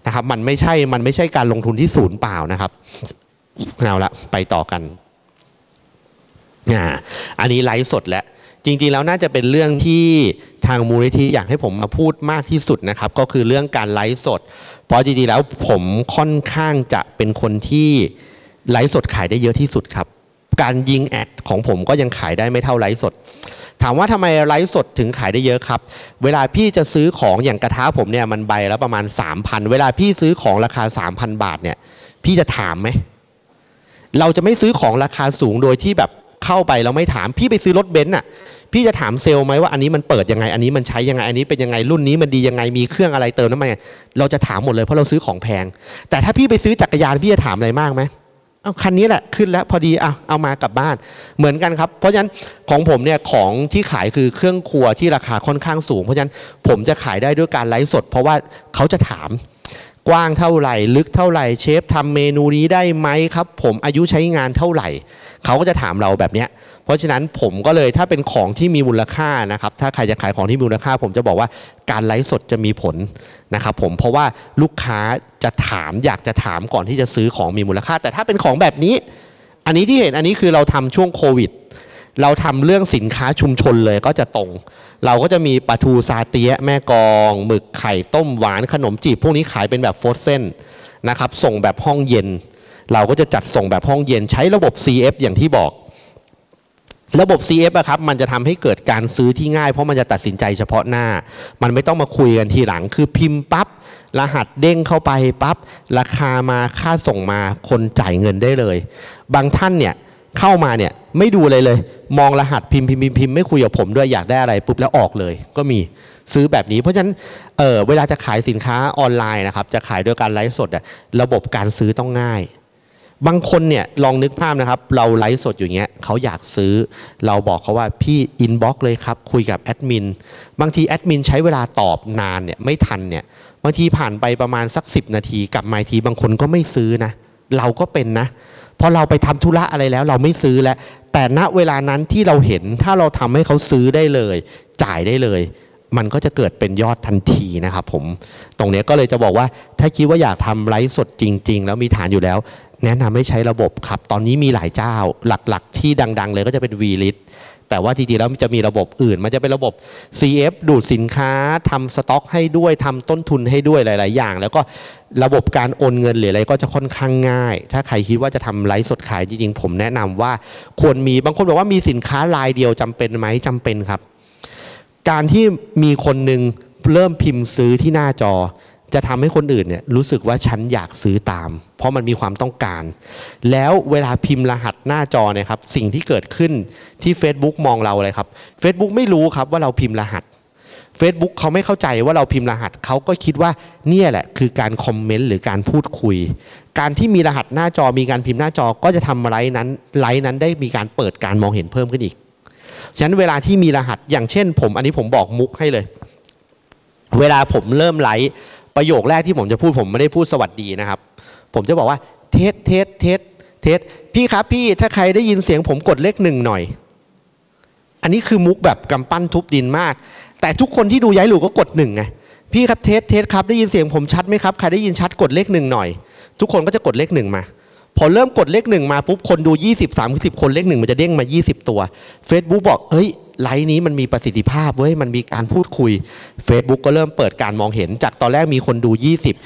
นะครับมันไม่ใช่การลงทุนที่ศูนย์เปล่านะครับเอาละไปต่อกันอันนี้ไลฟ์สดแล้วจริงๆแล้วน่าจะเป็นเรื่องที่ทางมูลนิธิอยากให้ผมมาพูดมากที่สุดนะครับก็คือเรื่องการไลฟ์สดเพราะจริงๆแล้วผมค่อนข้างจะเป็นคนที่ไลฟ์สดขายได้เยอะที่สุดครับการยิงแอดของผมก็ยังขายได้ไม่เท่าไลฟ์สดถามว่าทำไมไลฟ์สดถึงขายได้เยอะครับเวลาพี่จะซื้อของอย่างกระทะผมเนี่ยมันใบละประมาณ 3,000 เวลาพี่ซื้อของราคา 3,000 บาทเนี่ยพี่จะถามไหมเราจะไม่ซื้อของราคาสูงโดยที่แบบเข้าไปเราไม่ถามพี่ไปซื้อรถเบนซ์อ่ะพี่จะถามเซลล์ไหมว่าอันนี้มันเปิดยังไงอันนี้มันใช้ยังไงอันนี้เป็นยังไงรุ่นนี้มันดียังไงมีเครื่องอะไรเติมน้ำมันเราจะถามหมดเลยเพราะเราซื้อของแพงแต่ถ้าพี่ไปซื้อจักรยานพี่จะถามอะไรมากไหมเอาคันนี้แหละขึ้นแล้วพอดีเอามากลับบ้านเหมือนกันครับเพราะฉะนั้นของผมเนี่ยของที่ขายคือเครื่องครัวที่ราคาค่อนข้างสูงเพราะฉะนั้นผมจะขายได้ด้วยการไลฟ์สดเพราะว่าเขาจะถามกว้างเท่าไหร่ลึกเท่าไหร่เชฟทำเมนูนี้ได้ไหมครับผมอายุใช้งานเท่าไหร่เขาก็จะถามเราแบบเนี้ยเพราะฉะนั้นผมก็เลยถ้าเป็นของที่มีมูลค่านะครับถ้าใครจะขายของที่มีมูลค่าผมจะบอกว่าการไลฟ์สดจะมีผลนะครับผมเพราะว่าลูกค้าจะถามอยากจะถามก่อนที่จะซื้อของมีมูลค่าแต่ถ้าเป็นของแบบนี้อันนี้ที่เห็นอันนี้คือเราทำช่วงโควิดเราทำเรื่องสินค้าชุมชนเลยก็จะตรงเราก็จะมีปลาทูซาเตียะแม่กองหมึกไข่ต้มหวานขนมจีบพวกนี้ขายเป็นแบบโฟรเซนนะครับส่งแบบห้องเย็นเราก็จะจัดส่งแบบห้องเย็นใช้ระบบ CF อย่างที่บอกระบบ CF อะครับมันจะทำให้เกิดการซื้อที่ง่ายเพราะมันจะตัดสินใจเฉพาะหน้ามันไม่ต้องมาคุยกันทีหลังคือพิมพ์ปั๊บรหัสเด้งเข้าไปปั๊บราคามาค่าส่งมาคนจ่ายเงินได้เลยบางท่านเนี่ยเข้ามาเนี่ยไม่ดูเลยมองรหัสพิมพ์ไม่คุยกับผมด้วยอยากได้อะไรปุ๊บแล้วออกเลยก็มีซื้อแบบนี้เพราะฉะนั้นเวลาจะขายสินค้าออนไลน์นะครับจะขายด้วยการไลฟ์สดระบบการซื้อต้องง่ายบางคนเนี่ยลองนึกภาพนะครับเราไลฟ์สดอย่างเงี้ยเขาอยากซื้อเราบอกเขาว่าพี่อินบ็อกซ์เลยครับคุยกับแอดมินบางทีแอดมินใช้เวลาตอบนานเนี่ยไม่ทันเนี่ยบางทีผ่านไปประมาณสัก10 นาทีกลับมาทีบางคนก็ไม่ซื้อนะเราก็เป็นนะพอเราไปทำธุระอะไรแล้วเราไม่ซื้อแล้วแต่ณเวลานั้นที่เราเห็นถ้าเราทำให้เขาซื้อได้เลยจ่ายได้เลยมันก็จะเกิดเป็นยอดทันทีนะครับผมตรงนี้ก็เลยจะบอกว่าถ้าคิดว่าอยากทำไลฟ์สดจริงๆแล้วมีฐานอยู่แล้วแนะนำให้ใช้ระบบครับตอนนี้มีหลายเจ้าหลักๆที่ดังๆเลยก็จะเป็น V-List แต่ว่าจริงๆแล้วมันจะมีระบบอื่นมันจะเป็นระบบ CF ดูดสินค้าทำสต็อกให้ด้วยทำต้นทุนให้ด้วยหลายๆอย่างแล้วก็ระบบการโอนเงินหรืออะไรก็จะค่อนข้างง่ายถ้าใครคิดว่าจะทำไลฟ์สดขายจริงๆผมแนะนำว่าควรมีบางคนบอกว่ามีสินค้ารายเดียวจำเป็นไหมจำเป็นครับการที่มีคนหนึ่งเริ่มพิมพ์ซื้อที่หน้าจอจะทำให้คนอื่นเนี่ยรู้สึกว่าฉันอยากซื้อตามเพราะมันมีความต้องการแล้วเวลาพิมพ์รหัสหน้าจอเนี่ยครับสิ่งที่เกิดขึ้นที่ Facebook มองเราอะไรครับ Facebook ไม่รู้ครับว่าเราพิมพ์รหัส Facebook เขาไม่เข้าใจว่าเราพิมพ์รหัสเขาก็คิดว่าเนี่ยแหละคือการคอมเมนต์หรือการพูดคุยการที่มีรหัสหน้าจอมีการพิมพ์หน้าจอก็จะทำไลฟ์นั้นได้มีการเปิดการมองเห็นเพิ่มขึ้นอีกฉะนั้นเวลาที่มีรหัสอย่างเช่นผมอันนี้ผมบอกมุกให้เลยเวลาผมเริ่มไลฟ์ประโยคแรกที่ผมจะพูดผมไม่ได้พูดสวัสดีนะครับผมจะบอกว่าเทสพี่ครับพี่ถ้าใครได้ยินเสียงผมกดเลข 1หน่อยอันนี้คือมุกแบบกำปั้นทุบดินมากแต่ทุกคนที่ดูย้ายหลูก็กด1ไงพี่ครับเทสครับได้ยินเสียงผมชัดไหมครับใครได้ยินชัดกดเลข 1หน่อยทุกคนก็จะกดเลข 1มาพอเริ่มกดเลข 1มาปุ๊บคนดู20-30 คนเลข 1มันจะเด้งมา20ตัว Facebook บอกเฮ้ยไลฟ์นี้มันมีประสิทธิภาพเว้ยมันมีการพูดคุย Facebook ก็เริ่มเปิดการมองเห็นจากตอนแรกมีคนดู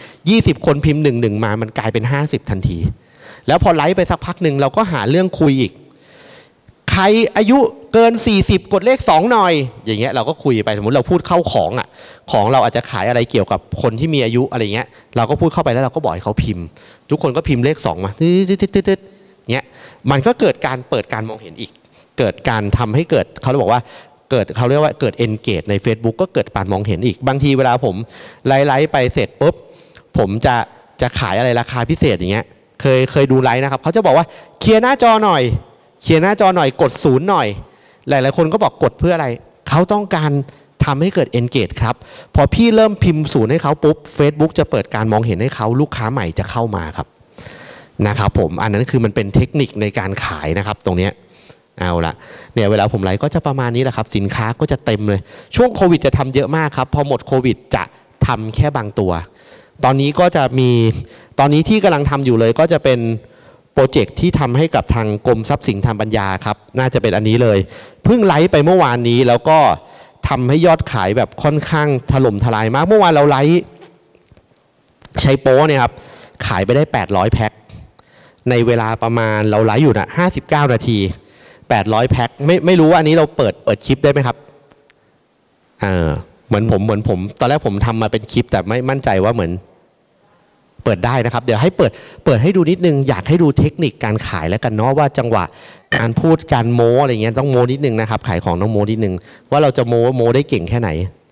20คนพิมพ์11มามันกลายเป็น50ทันทีแล้วพอไลฟ์ไปสักพักหนึ่งเราก็หาเรื่องคุยอีกใครอายุเกิน40กดเลข2หน่อยอย่างเงี้ยเราก็คุยไปสมมติเราพูดเข้าของของเราอาจจะขายอะไรเกี่ยวกับคนที่มีอายุอะไรเงี้ยเราก็พูดเข้าไปแล้วเราก็บอกให้เขาพิมพ์ทุกคนก็พิมพ์เลข2มาตึ๊ดเงี้ยมันก็เกิดการเปิดการมองเห็นอีกเกิดการทำให้เกิดเขาเรียกว่าเกิด engage ใน Facebook ก็เกิดการมองเห็นอีกบางทีเวลาผมไลฟ์ไปเสร็จปุ๊บผมจะขายอะไรราคาพิเศษอย่างเงี้ยเคยดูไลฟ์นะครับเขาจะบอกว่าเคลียร์หน้าจอหน่อยกด0หน่อยหลายๆคนก็บอกกดเพื่ออะไรเขาต้องการทำให้เกิด engage ครับพอพี่เริ่มพิมพ์0ให้เขาปุ๊บ Facebook จะเปิดการมองเห็นให้เขาลูกค้าใหม่จะเข้ามาครับนะครับผมอันนั้นคือมันเป็นเทคนิคในการขายนะครับตรงนี้เอาละเนี่ยเวลาผมไลฟ์ก็จะประมาณนี้แหละครับสินค้าก็จะเต็มเลยช่วงโควิดจะทำเยอะมากครับพอหมดโควิดจะทำแค่บางตัวตอนนี้ก็จะมีตอนนี้ที่กำลังทำอยู่เลยก็จะเป็นโปรเจกต์ที่ทำให้กับทางกรมทรัพย์สินทางปัญญาครับน่าจะเป็นอันนี้เลยเพิ่งไลฟ์ไปเมื่อวานนี้แล้วก็ทำให้ยอดขายแบบค่อนข้างถล่มทลายมากเมื่อวานเราไลฟ์ใช้โป้เนี่ยครับขายไปได้800แพ็คในเวลาประมาณเราไลฟ์อยู่นะ59นาที800แพ็คไม่รู้ว่าอันนี้เราเปิดคลิปได้ไหมครับเหมือนผมตอนแรกผมทำมาเป็นคลิปแต่ไม่มั่นใจว่าเหมือนเปิดได้นะครับเดี๋ยวให้เปิดให้ดูนิดนึงอยากให้ดูเทคนิคการขายแล้วกันเนาะว่าจังหวะการพูดการโม้อะไรเงี้ยต้องโม้นิดนึงนะครับขายของต้องโม้นิดนึงว่าเราจะโม้ได้เก่งแค่ไหน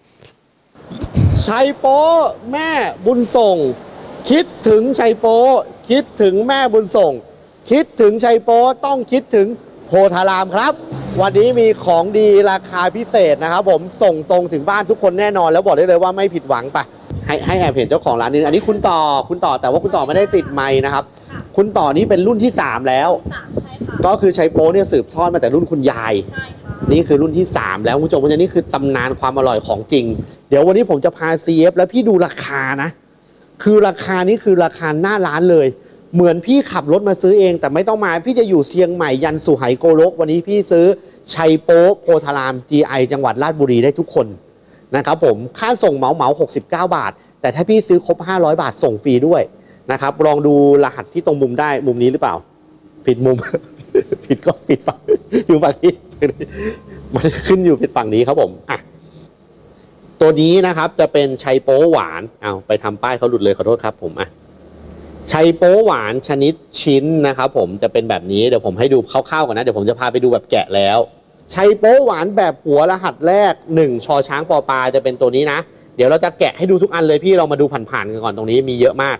ชัยโป๊แม่บุญส่งคิดถึงชัยโป๊คิดถึงแม่บุญส่งคิดถึงชัยโป๊ต้องคิดถึงโพธารามครับวันนี้มีของดีราคาพิเศษนะครับผมส่งตรงถึงบ้านทุกคนแน่นอนแล้วบอกได้เลยว่าไม่ผิดหวังปะให้แอบเห็นเจ้าของร้านนึงอันนี้คุณต่อแต่ว่าคุณต่อไม่ได้ติดไมค์นะครับคุณต่อนี่เป็นรุ่นที่3แล้วก็คือชัยโป๊เนี่ยสืบทอดมาแต่รุ่นคุณยายนี่คือรุ่นที่3แล้วคุณผู้ชมวันนี้คือตำนานความอร่อยของจริงเดี๋ยววันนี้ผมจะพา CF แล้วพี่ดูราคานะคือราคานี้คือราคาหน้าร้านเลยเหมือนพี่ขับรถมาซื้อเองแต่ไม่ต้องมาพี่จะอยู่เชียงใหม่ยันสุไหโกลกวันนี้พี่ซื้อชัยโป๊โพธาราม GI จังหวัดราชบุรีได้ทุกคนนะครับผมค่าส่งเหมา69 บาทแต่ถ้าพี่ซื้อครบ500 บาทส่งฟรีด้วยนะครับลองดูรหัสที่ตรงมุมได้มุมนี้หรือเปล่าผิดมุม ผิดก็ผิดฝั่งอยู่ฝั่งนี้มันขึ้นอยู่ผิดฝั่งนี้ครับผมอ่ะตัวนี้นะครับจะเป็นชัยโป๊หวานเอาไปทำป้ายเขาหลุดเลยขอโทษครับผมอ่ะชัยโป๊หวานชนิดชิ้นนะครับผมจะเป็นแบบนี้เดี๋ยวผมให้ดูคร่าวๆก่อนนะเดี๋ยวผมจะพาไปดูแบบแกะแล้วชัยโป๊หวานแบบหัวรหัสแรก1ชอช้างปอปลาจะเป็นตัวนี้นะเดี๋ยวเราจะแกะให้ดูทุกอันเลยพี่เรามาดูผ่านๆกันก่อนตรงนี้มีเยอะมาก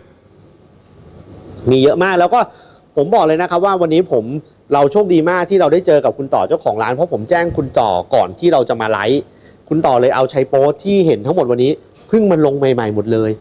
แล้วก็ผมบอกเลยนะครับว่าวันนี้เราโชคดีมากที่เราได้เจอกับคุณต่อเจ้าของร้านเพราะผมแจ้งคุณต่อก่อนที่เราจะมาไลฟ์คุณต่อเลยเอาชัยโป๊ที่เห็นทั้งหมดวันนี้เพิ่งมันลงใหม่ๆหมดเลย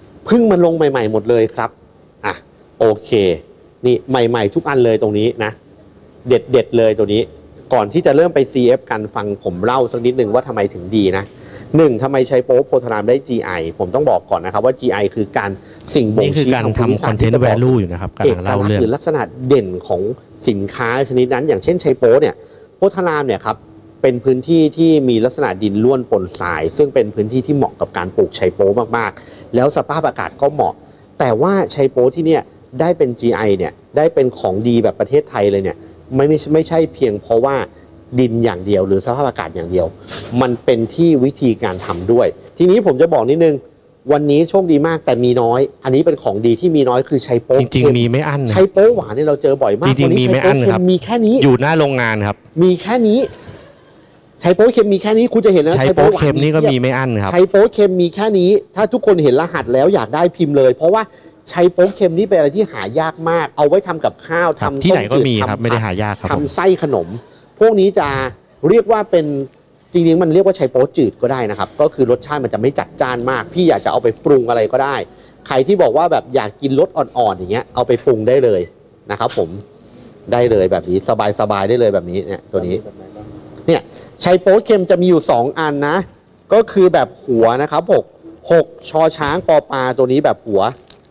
ครับอ่ะโอเคนี่ใหม่ๆทุกอันเลยตรงนี้นะเด็ดเลยตัวนี้ก่อนที่จะเริ่มไป CF กันฟังผมเล่าสักนิดนึงว่าทำไมถึงดีนะ1ทำไมชัยโป๊โพธารามได้ GI ผมต้องบอกก่อนนะครับว่า GI คือการสิ่งบ่งชี้การทำคอนเทนต์ value อยู่นะครับการเล่าเรื่องหรือลักษณะเด่นของสินค้าชนิดนั้นอย่างเช่นชัยโป๊เนี่ยโพธารามเนี่ยครับเป็นพื้นที่ที่มีลักษณะดินร่วนปนทรายซึ่งเป็นพื้นที่ที่เหมาะกับการปลูกชัยโป๊มากๆแล้วสภาพอากาศก็เหมาะแต่ว่าชัยโป๊ที่เนี่ยได้เป็น GI เนี่ยได้เป็นของดีแบบประเทศไทยเลยเนี่ยไม่ใช่เพียงเพราะว่าดินอย่างเดียวหรือสภาพอากาศอย่างเดียวมันเป็นที่วิธีการทำด้วยทีนี้ผมจะบอกนิดนึงวันนี้โชคดีมากแต่มีน้อยอันนี้เป็นของดีที่มีน้อยคือชัยโป๊จริงๆมีไม่อั้นชัยโป๊หวานเนี่ยเราเจอบ่อยมากจริงๆมีไม่อั้นครับมีแค่นี้อยู่หน้าโรงงานครับมีแค่นี้ชัยโป๊เค็มมีแค่นี้คุณจะเห็นนะชัยโป๊เค็มนี่ก็มีไม่อั้นครับชัยโป๊เค็มมีแค่นี้ถ้าทุกคนเห็นรหัสแล้วอยากได้พิมพ์เลยเพราะว่าชัยโป๊เค็มนี่เป็นอะไรที่หายากมากเอาไว้ทำกับข้าวทำที่ไหนก็มีครับไม่ได้หายากครับทำไส้ขนมพวกนี้จะเรียกว่าเป็นจริงๆมันเรียกว่าชัยโป๊จืดก็ได้นะครับก็คือรสชาติมันจะไม่จัดจ้านมากพี่อยากจะเอาไปปรุงอะไรก็ได้ใครที่บอกว่าแบบอยากกินรสอ่อนๆอย่างเงี้ยเอาไปปรุงได้เลยนะครับผมได้เลยแบบนี้สบายๆได้เลยแบบนี้เนี่ยตัวนี้เนี่ยชัยโป๊เค็มจะมีอยู่2อันนะก็คือแบบหัวนะครับ6ชอช้างปอปลาตัวนี้แบบหัว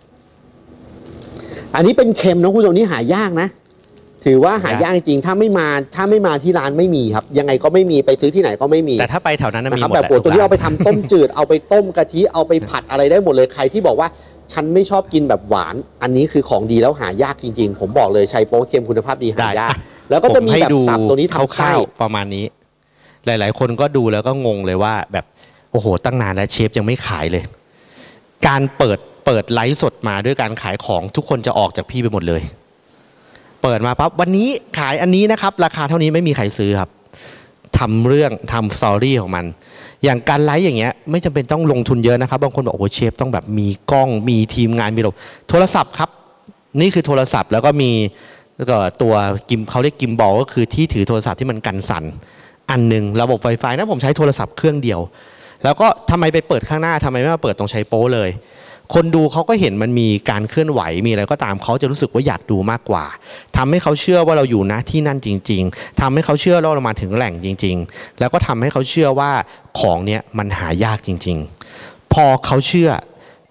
อันนี้เป็นเค็มนะคุณผู้ชมนี่หายากนะถือว่าหายากจริงถ้าไม่มาที่ร้านไม่มีครับยังไงก็ไม่มีไปซื้อที่ไหนก็ไม่มีแต่ถ้าไปแถวนั้นมีหมดแบบตัวนี้เอาไปทำต้มจืดเอาไปต้มกะทิเอาไปผัดอะไรได้หมดเลยใครที่บอกว่าฉันไม่ชอบกินแบบหวานอันนี้คือของดีแล้วหายากจริงๆผมบอกเลยชัยโป๊เค็มคุณภาพดีหายากแล้วก็จะมีแบบสับตัวนี้ทำข้าวประมาณนี้หลายๆคนก็ดูแล้วก็งงเลยว่าแบบโอ้โหตั้งนานแล้วเชฟยังไม่ขายเลยการเปิดไลฟ์สดมาด้วยการขายของทุกคนจะออกจากพี่ไปหมดเลยเปิดมาปั๊บวันนี้ขายอันนี้นะครับราคาเท่านี้ไม่มีใครซื้อครับทำเรื่องทำสตอรี่ของมันอย่างการไลฟ์อย่างเงี้ยไม่จำเป็นต้องลงทุนเยอะนะครับบางคนบอกโอ้เชฟต้องแบบมีกล้องมีทีมงานมีระบบโทรศัพท์ครับนี่คือโทรศัพท์แล้วก็มีตัวกิมเขาเรียกกิมบอลก็คือที่ถือโทรศัพท์ที่มันกันสั่นอันหนึ่งระบบ Wi-Fi นะผมใช้โทรศัพท์เครื่องเดียวแล้วก็ทำไมไปเปิดข้างหน้าทำไมไม่มาเปิดตรงชัยโป๊เลยคนดูเขาก็เห็นมันมีการเคลื่อนไหวมีอะไรก็ตามเขาจะรู้สึกว่าอยากดูมากกว่าทำให้เขาเชื่อว่าเราอยู่ณที่นั่นจริงๆทำให้เขาเชื่อว่าเรามาถึงแหล่งจริงๆแล้วก็ทำให้เขาเชื่อว่าของเนี้ยมันหายากจริงๆพอเขาเชื่อท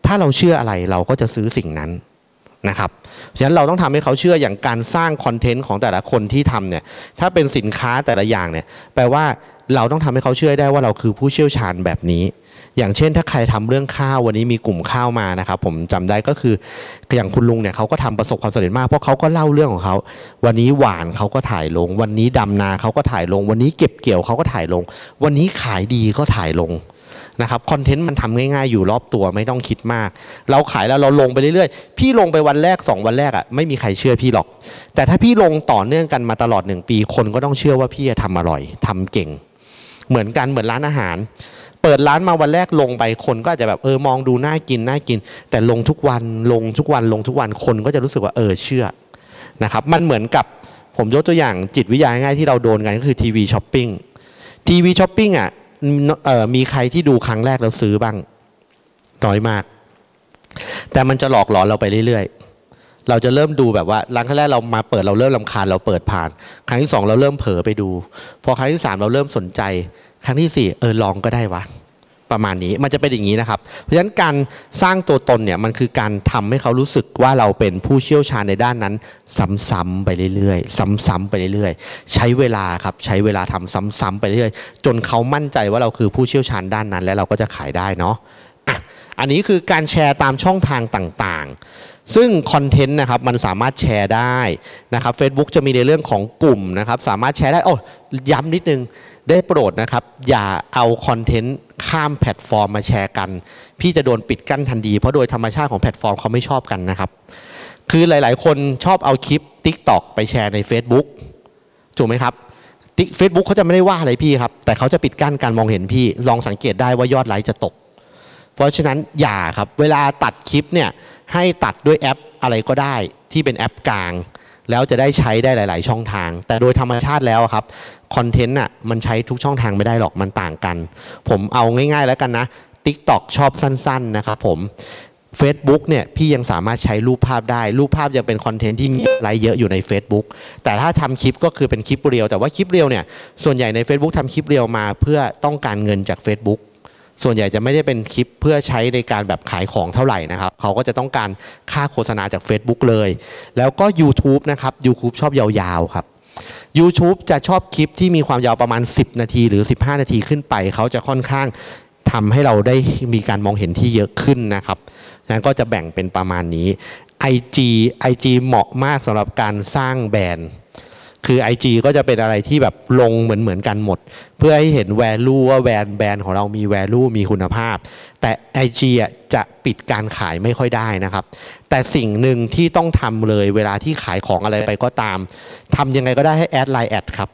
ถ้าเราเชื่ออะไรเราก็จะซื้อสิ่งนั้นนะครับฉะนั้นเราต้องทำให้เขาเชื่ออย่างการสร้างคอนเทนต์ของแต่ละคนที่ทำเนี่ยถ้าเป็นสินค้าแต่ละอย่างเนี่ยแปลว่าเราต้องทำให้เขาเชื่อได้ว่าเราคือผู้เชี่ยวชาญแบบนี้อย่างเช่นถ้าใครทำเรื่องข้าววันนี้มีกลุ่มข้าวมานะครับผมจำได้ก็คืออย่างคุณลุงเนี่ยเขาก็ทำประสบความสำเร็จมากเพราะเขาก็เล่าเรื่องของเขาวันนี้หวานเขาก็ถ่ายลงวันนี้ดำนาเขาก็ถ่ายลงวันนี้เก็บเกี่ยวเขาก็ถ่ายลงวันนี้ขายดีก็ถ่ายลงนะครับคอนเทนต์มันทำง่ายๆอยู่รอบตัวไม่ต้องคิดมากเราขายแล้วเราลงไปเรื่อยๆพี่ลงไปวันแรก2วันแรกอ่ะไม่มีใครเชื่อพี่หรอกแต่ถ้าพี่ลงต่อเนื่องกันมาตลอด1ปีคนก็ต้องเชื่อว่าพี่ทำอร่อยทำเก่งเหมือนกันเหมือนร้านอาหารเปิดร้านมาวันแรกลงไปคนก็อาจจะแบบมองดูน่ากินแต่ลงทุกวันลงทุกวันคนก็จะรู้สึกว่าเชื่อนะครับมันเหมือนกับผมยกตัวอย่างจิตวิทยาง่ายที่เราโดนกันก็คือทีวีช้อปปิ้งอ่ะมีใครที่ดูครั้งแรกแล้วซื้อบ้างน้อยมากแต่มันจะหลอกหลอนเราไปเรื่อยๆเราจะเริ่มดูแบบว่าครั้งแรกเรามาเปิดเราเริ่มรำคาญเราเปิดผ่านครั้งที่2เราเริ่มเผลอไปดูพอครั้งที่3เราเริ่มสนใจครั้งที่4ลองก็ได้วะประมาณนี้มันจะเป็นอย่างนี้นะครับเพราะฉะนั้นการสร้างตัวตนเนี่ยมันคือการทำให้เขารู้สึกว่าเราเป็นผู้เชี่ยวชาญในด้านนั้นซ้ำๆไปเรื่อยๆซ้ำๆไปเรื่อยๆใช้เวลาครับใช้เวลาทำซ้ำๆไปเรื่อยๆจนเขามั่นใจว่าเราคือผู้เชี่ยวชาญด้านนั้นและเราก็จะขายได้เนาะอันนี้คือการแชร์ตามช่องทางต่างๆซึ่งคอนเทนต์นะครับมันสามารถแชร์ได้นะครับ Facebook จะมีในเรื่องของกลุ่มนะครับสามารถแชร์ได้ย้ำนิดนึงได้โปรดนะครับอย่าเอาคอนเทนต์ข้ามแพลตฟอร์มมาแชร์กันพี่จะโดนปิดกั้นทันทีเพราะโดยธรรมชาติของแพลตฟอร์มเขาไม่ชอบกันนะครับคือหลายๆคนชอบเอาคลิป TikTok ไปแชร์ใน Facebook ถูกไหมครับ Facebook เขาจะไม่ได้ว่าอะไรพี่ครับแต่เขาจะปิดกั้นการมองเห็นพี่ลองสังเกตได้ว่ายอดไลค์จะตกเพราะฉะนั้นอย่าครับเวลาตัดคลิปเนี่ยให้ตัดด้วยแอปอะไรก็ได้ที่เป็นแอปกลางแล้วจะได้ใช้ได้หลายๆช่องทางแต่โดยธรรมชาติแล้วครับคอนเทนต์น่ะมันใช้ทุกช่องทางไม่ได้หรอกมันต่างกันผมเอาง่ายๆแล้วกันนะ TikTok ชอบสั้นๆนะครับผม Facebook เนี่ยพี่ยังสามารถใช้รูปภาพได้รูปภาพยังเป็นคอนเทนต์ที่มีไลค์เยอะอยู่ใน Facebook แต่ถ้าทำคลิปก็คือเป็นคลิปเรียวแต่ว่าคลิปเรียวเนี่ยส่วนใหญ่ใน Facebook ทำคลิปเรียวมาเพื่อต้องการเงินจาก Facebookส่วนใหญ่จะไม่ได้เป็นคลิปเพื่อใช้ในการแบบขายของเท่าไหร่นะครับเขาก็จะต้องการค่าโฆษณาจาก Facebook เลยแล้วก็ YouTube นะครับ YouTube ชอบยาวๆครับ YouTube จะชอบคลิปที่มีความยาวประมาณ10นาทีหรือ15นาทีขึ้นไปเขาจะค่อนข้างทำให้เราได้มีการมองเห็นที่เยอะขึ้นนะครับนั้นก็จะแบ่งเป็นประมาณนี้ IG เหมาะมากสำหรับการสร้างแบรนด์คือ IG ก็จะเป็นอะไรที่แบบลงเหมือนกันหมดเพื่อให้เห็น value ว่าแบรนด์ของเรามี value มีคุณภาพแต่ IG จะปิดการขายไม่ค่อยได้นะครับแต่สิ่งหนึ่งที่ต้องทำเลยเวลาที่ขายของอะไรไปก็ตามทำยังไงก็ได้ให้แอด Line แอดครับ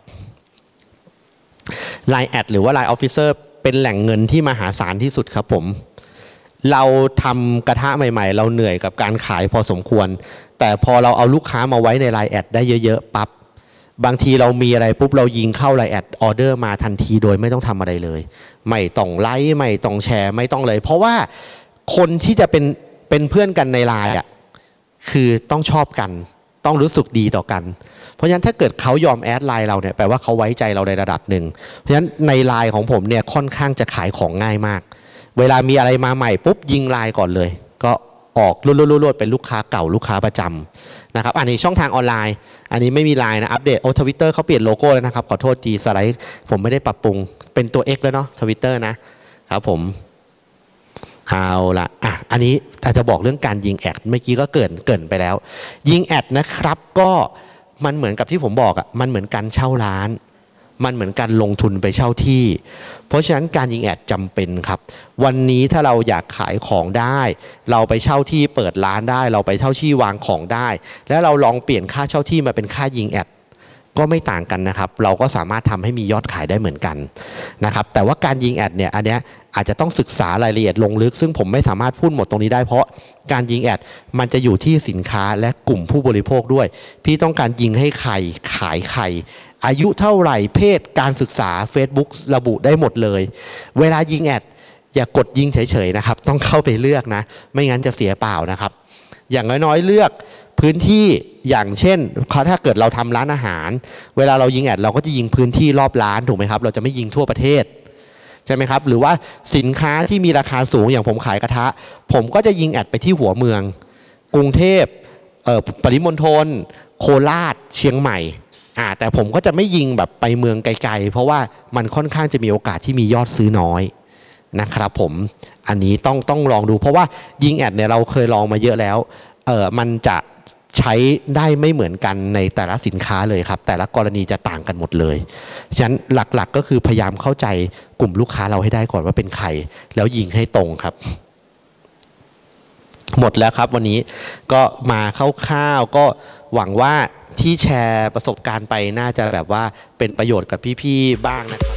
Line แอดหรือว่า Line Officer เป็นแหล่งเงินที่มหาศาลที่สุดครับผมเราทำกระทะใหม่ๆเราเหนื่อยกับการขายพอสมควรแต่พอเราเอาลูกค้ามาไว้ใน Line แอดได้เยอะๆปั๊บบางทีเรามีอะไรปุ๊บเรายิงเข้า Line แอดออเดอร์มาทันทีโดยไม่ต้องทำอะไรเลยไม่ต้องไลค์ไม่ต้องแชร์ไม่ต้องเลยเพราะว่าคนที่จะเป็นเพื่อนกันใน Line คือต้องชอบกันต้องรู้สึกดีต่อกันเพราะฉะนั้นถ้าเกิดเขายอมแอดไลน์เราเนี่ยแปลว่าเขาไว้ใจเราในระดับหนึ่งเพราะฉะนั้นในไลน์ของผมเนี่ยค่อนข้างจะขายของง่ายมากเวลามีอะไรมาใหม่ปุ๊บยิงไลน์ก่อนเลยก็ออกรวดเป็นลูกค้าเก่าลูกค้าประจำนะครับอันนี้ช่องทางออนไลน์อันนี้ไม่มีไลน์นะอัปเดตTwitter เขาเปลี่ยนโลโก้แล้วนะครับขอโทษทีสไลด์ผมไม่ได้ปรับปรุงเป็นตัว X แล้วเนาะ Twitter นะครับผมเอาละอันนี้อาจจะบอกเรื่องการยิงแอดเมื่อกี้ก็เกินไปแล้วยิงแอดนะครับก็มันเหมือนกับที่ผมบอกมันเหมือนการเช่าร้านมันเหมือนการลงทุนไปเช่าที่เพราะฉะนั้นการยิงแอดจำเป็นครับวันนี้ถ้าเราอยากขายของได้เราไปเช่าที่เปิดร้านได้เราไปเช่าที่วางของได้แล้วเราลองเปลี่ยนค่าเช่าที่มาเป็นค่ายิงแอดก็ไม่ต่างกันนะครับเราก็สามารถทำให้มียอดขายได้เหมือนกันนะครับแต่ว่าการยิงแอดเนี่ยอันเนี้ยอาจจะต้องศึกษารายละเอียดลงลึกซึ่งผมไม่สามารถพูดหมดตรงนี้ได้เพราะการยิงแอดมันจะอยู่ที่สินค้าและกลุ่มผู้บริโภคด้วยพี่ต้องการยิงให้ใครขายใครอายุเท่าไหร่เพศการศึกษา Facebook ระบุได้หมดเลยเวลายิงแอดอย่ากดยิงเฉยๆนะครับต้องเข้าไปเลือกนะไม่งั้นจะเสียเปล่านะครับอย่างน้อยๆเลือกพื้นที่อย่างเช่นถ้าเกิดเราทำร้านอาหารเวลาเรายิงแอดเราก็จะยิงพื้นที่รอบร้านถูกไหมครับเราจะไม่ยิงทั่วประเทศใช่ไหมครับหรือว่าสินค้าที่มีราคาสูงอย่างผมขายกระทะผมก็จะยิงแอดไปที่หัวเมืองกรุงเทพปริมณฑลโคราชเชียงใหม่แต่ผมก็จะไม่ยิงแบบไปเมืองไกลๆเพราะว่ามันค่อนข้างจะมีโอกาสที่มียอดซื้อน้อยนะครับผมอันนี้ต้องลองดูเพราะว่ายิงแอดเนี่ยเราเคยลองมาเยอะแล้วมันจะใช้ได้ไม่เหมือนกันในแต่ละสินค้าเลยครับแต่ละกรณีจะต่างกันหมดเลยฉะนั้นหลักๆก็คือพยายามเข้าใจกลุ่มลูกค้าเราให้ได้ก่อนว่าเป็นใครแล้วยิงให้ตรงครับหมดแล้วครับวันนี้ก็มาคร่าวๆก็หวังว่าที่แชร์ประสบการณ์ไปน่าจะแบบว่าเป็นประโยชน์กับพี่ๆบ้างนะครับ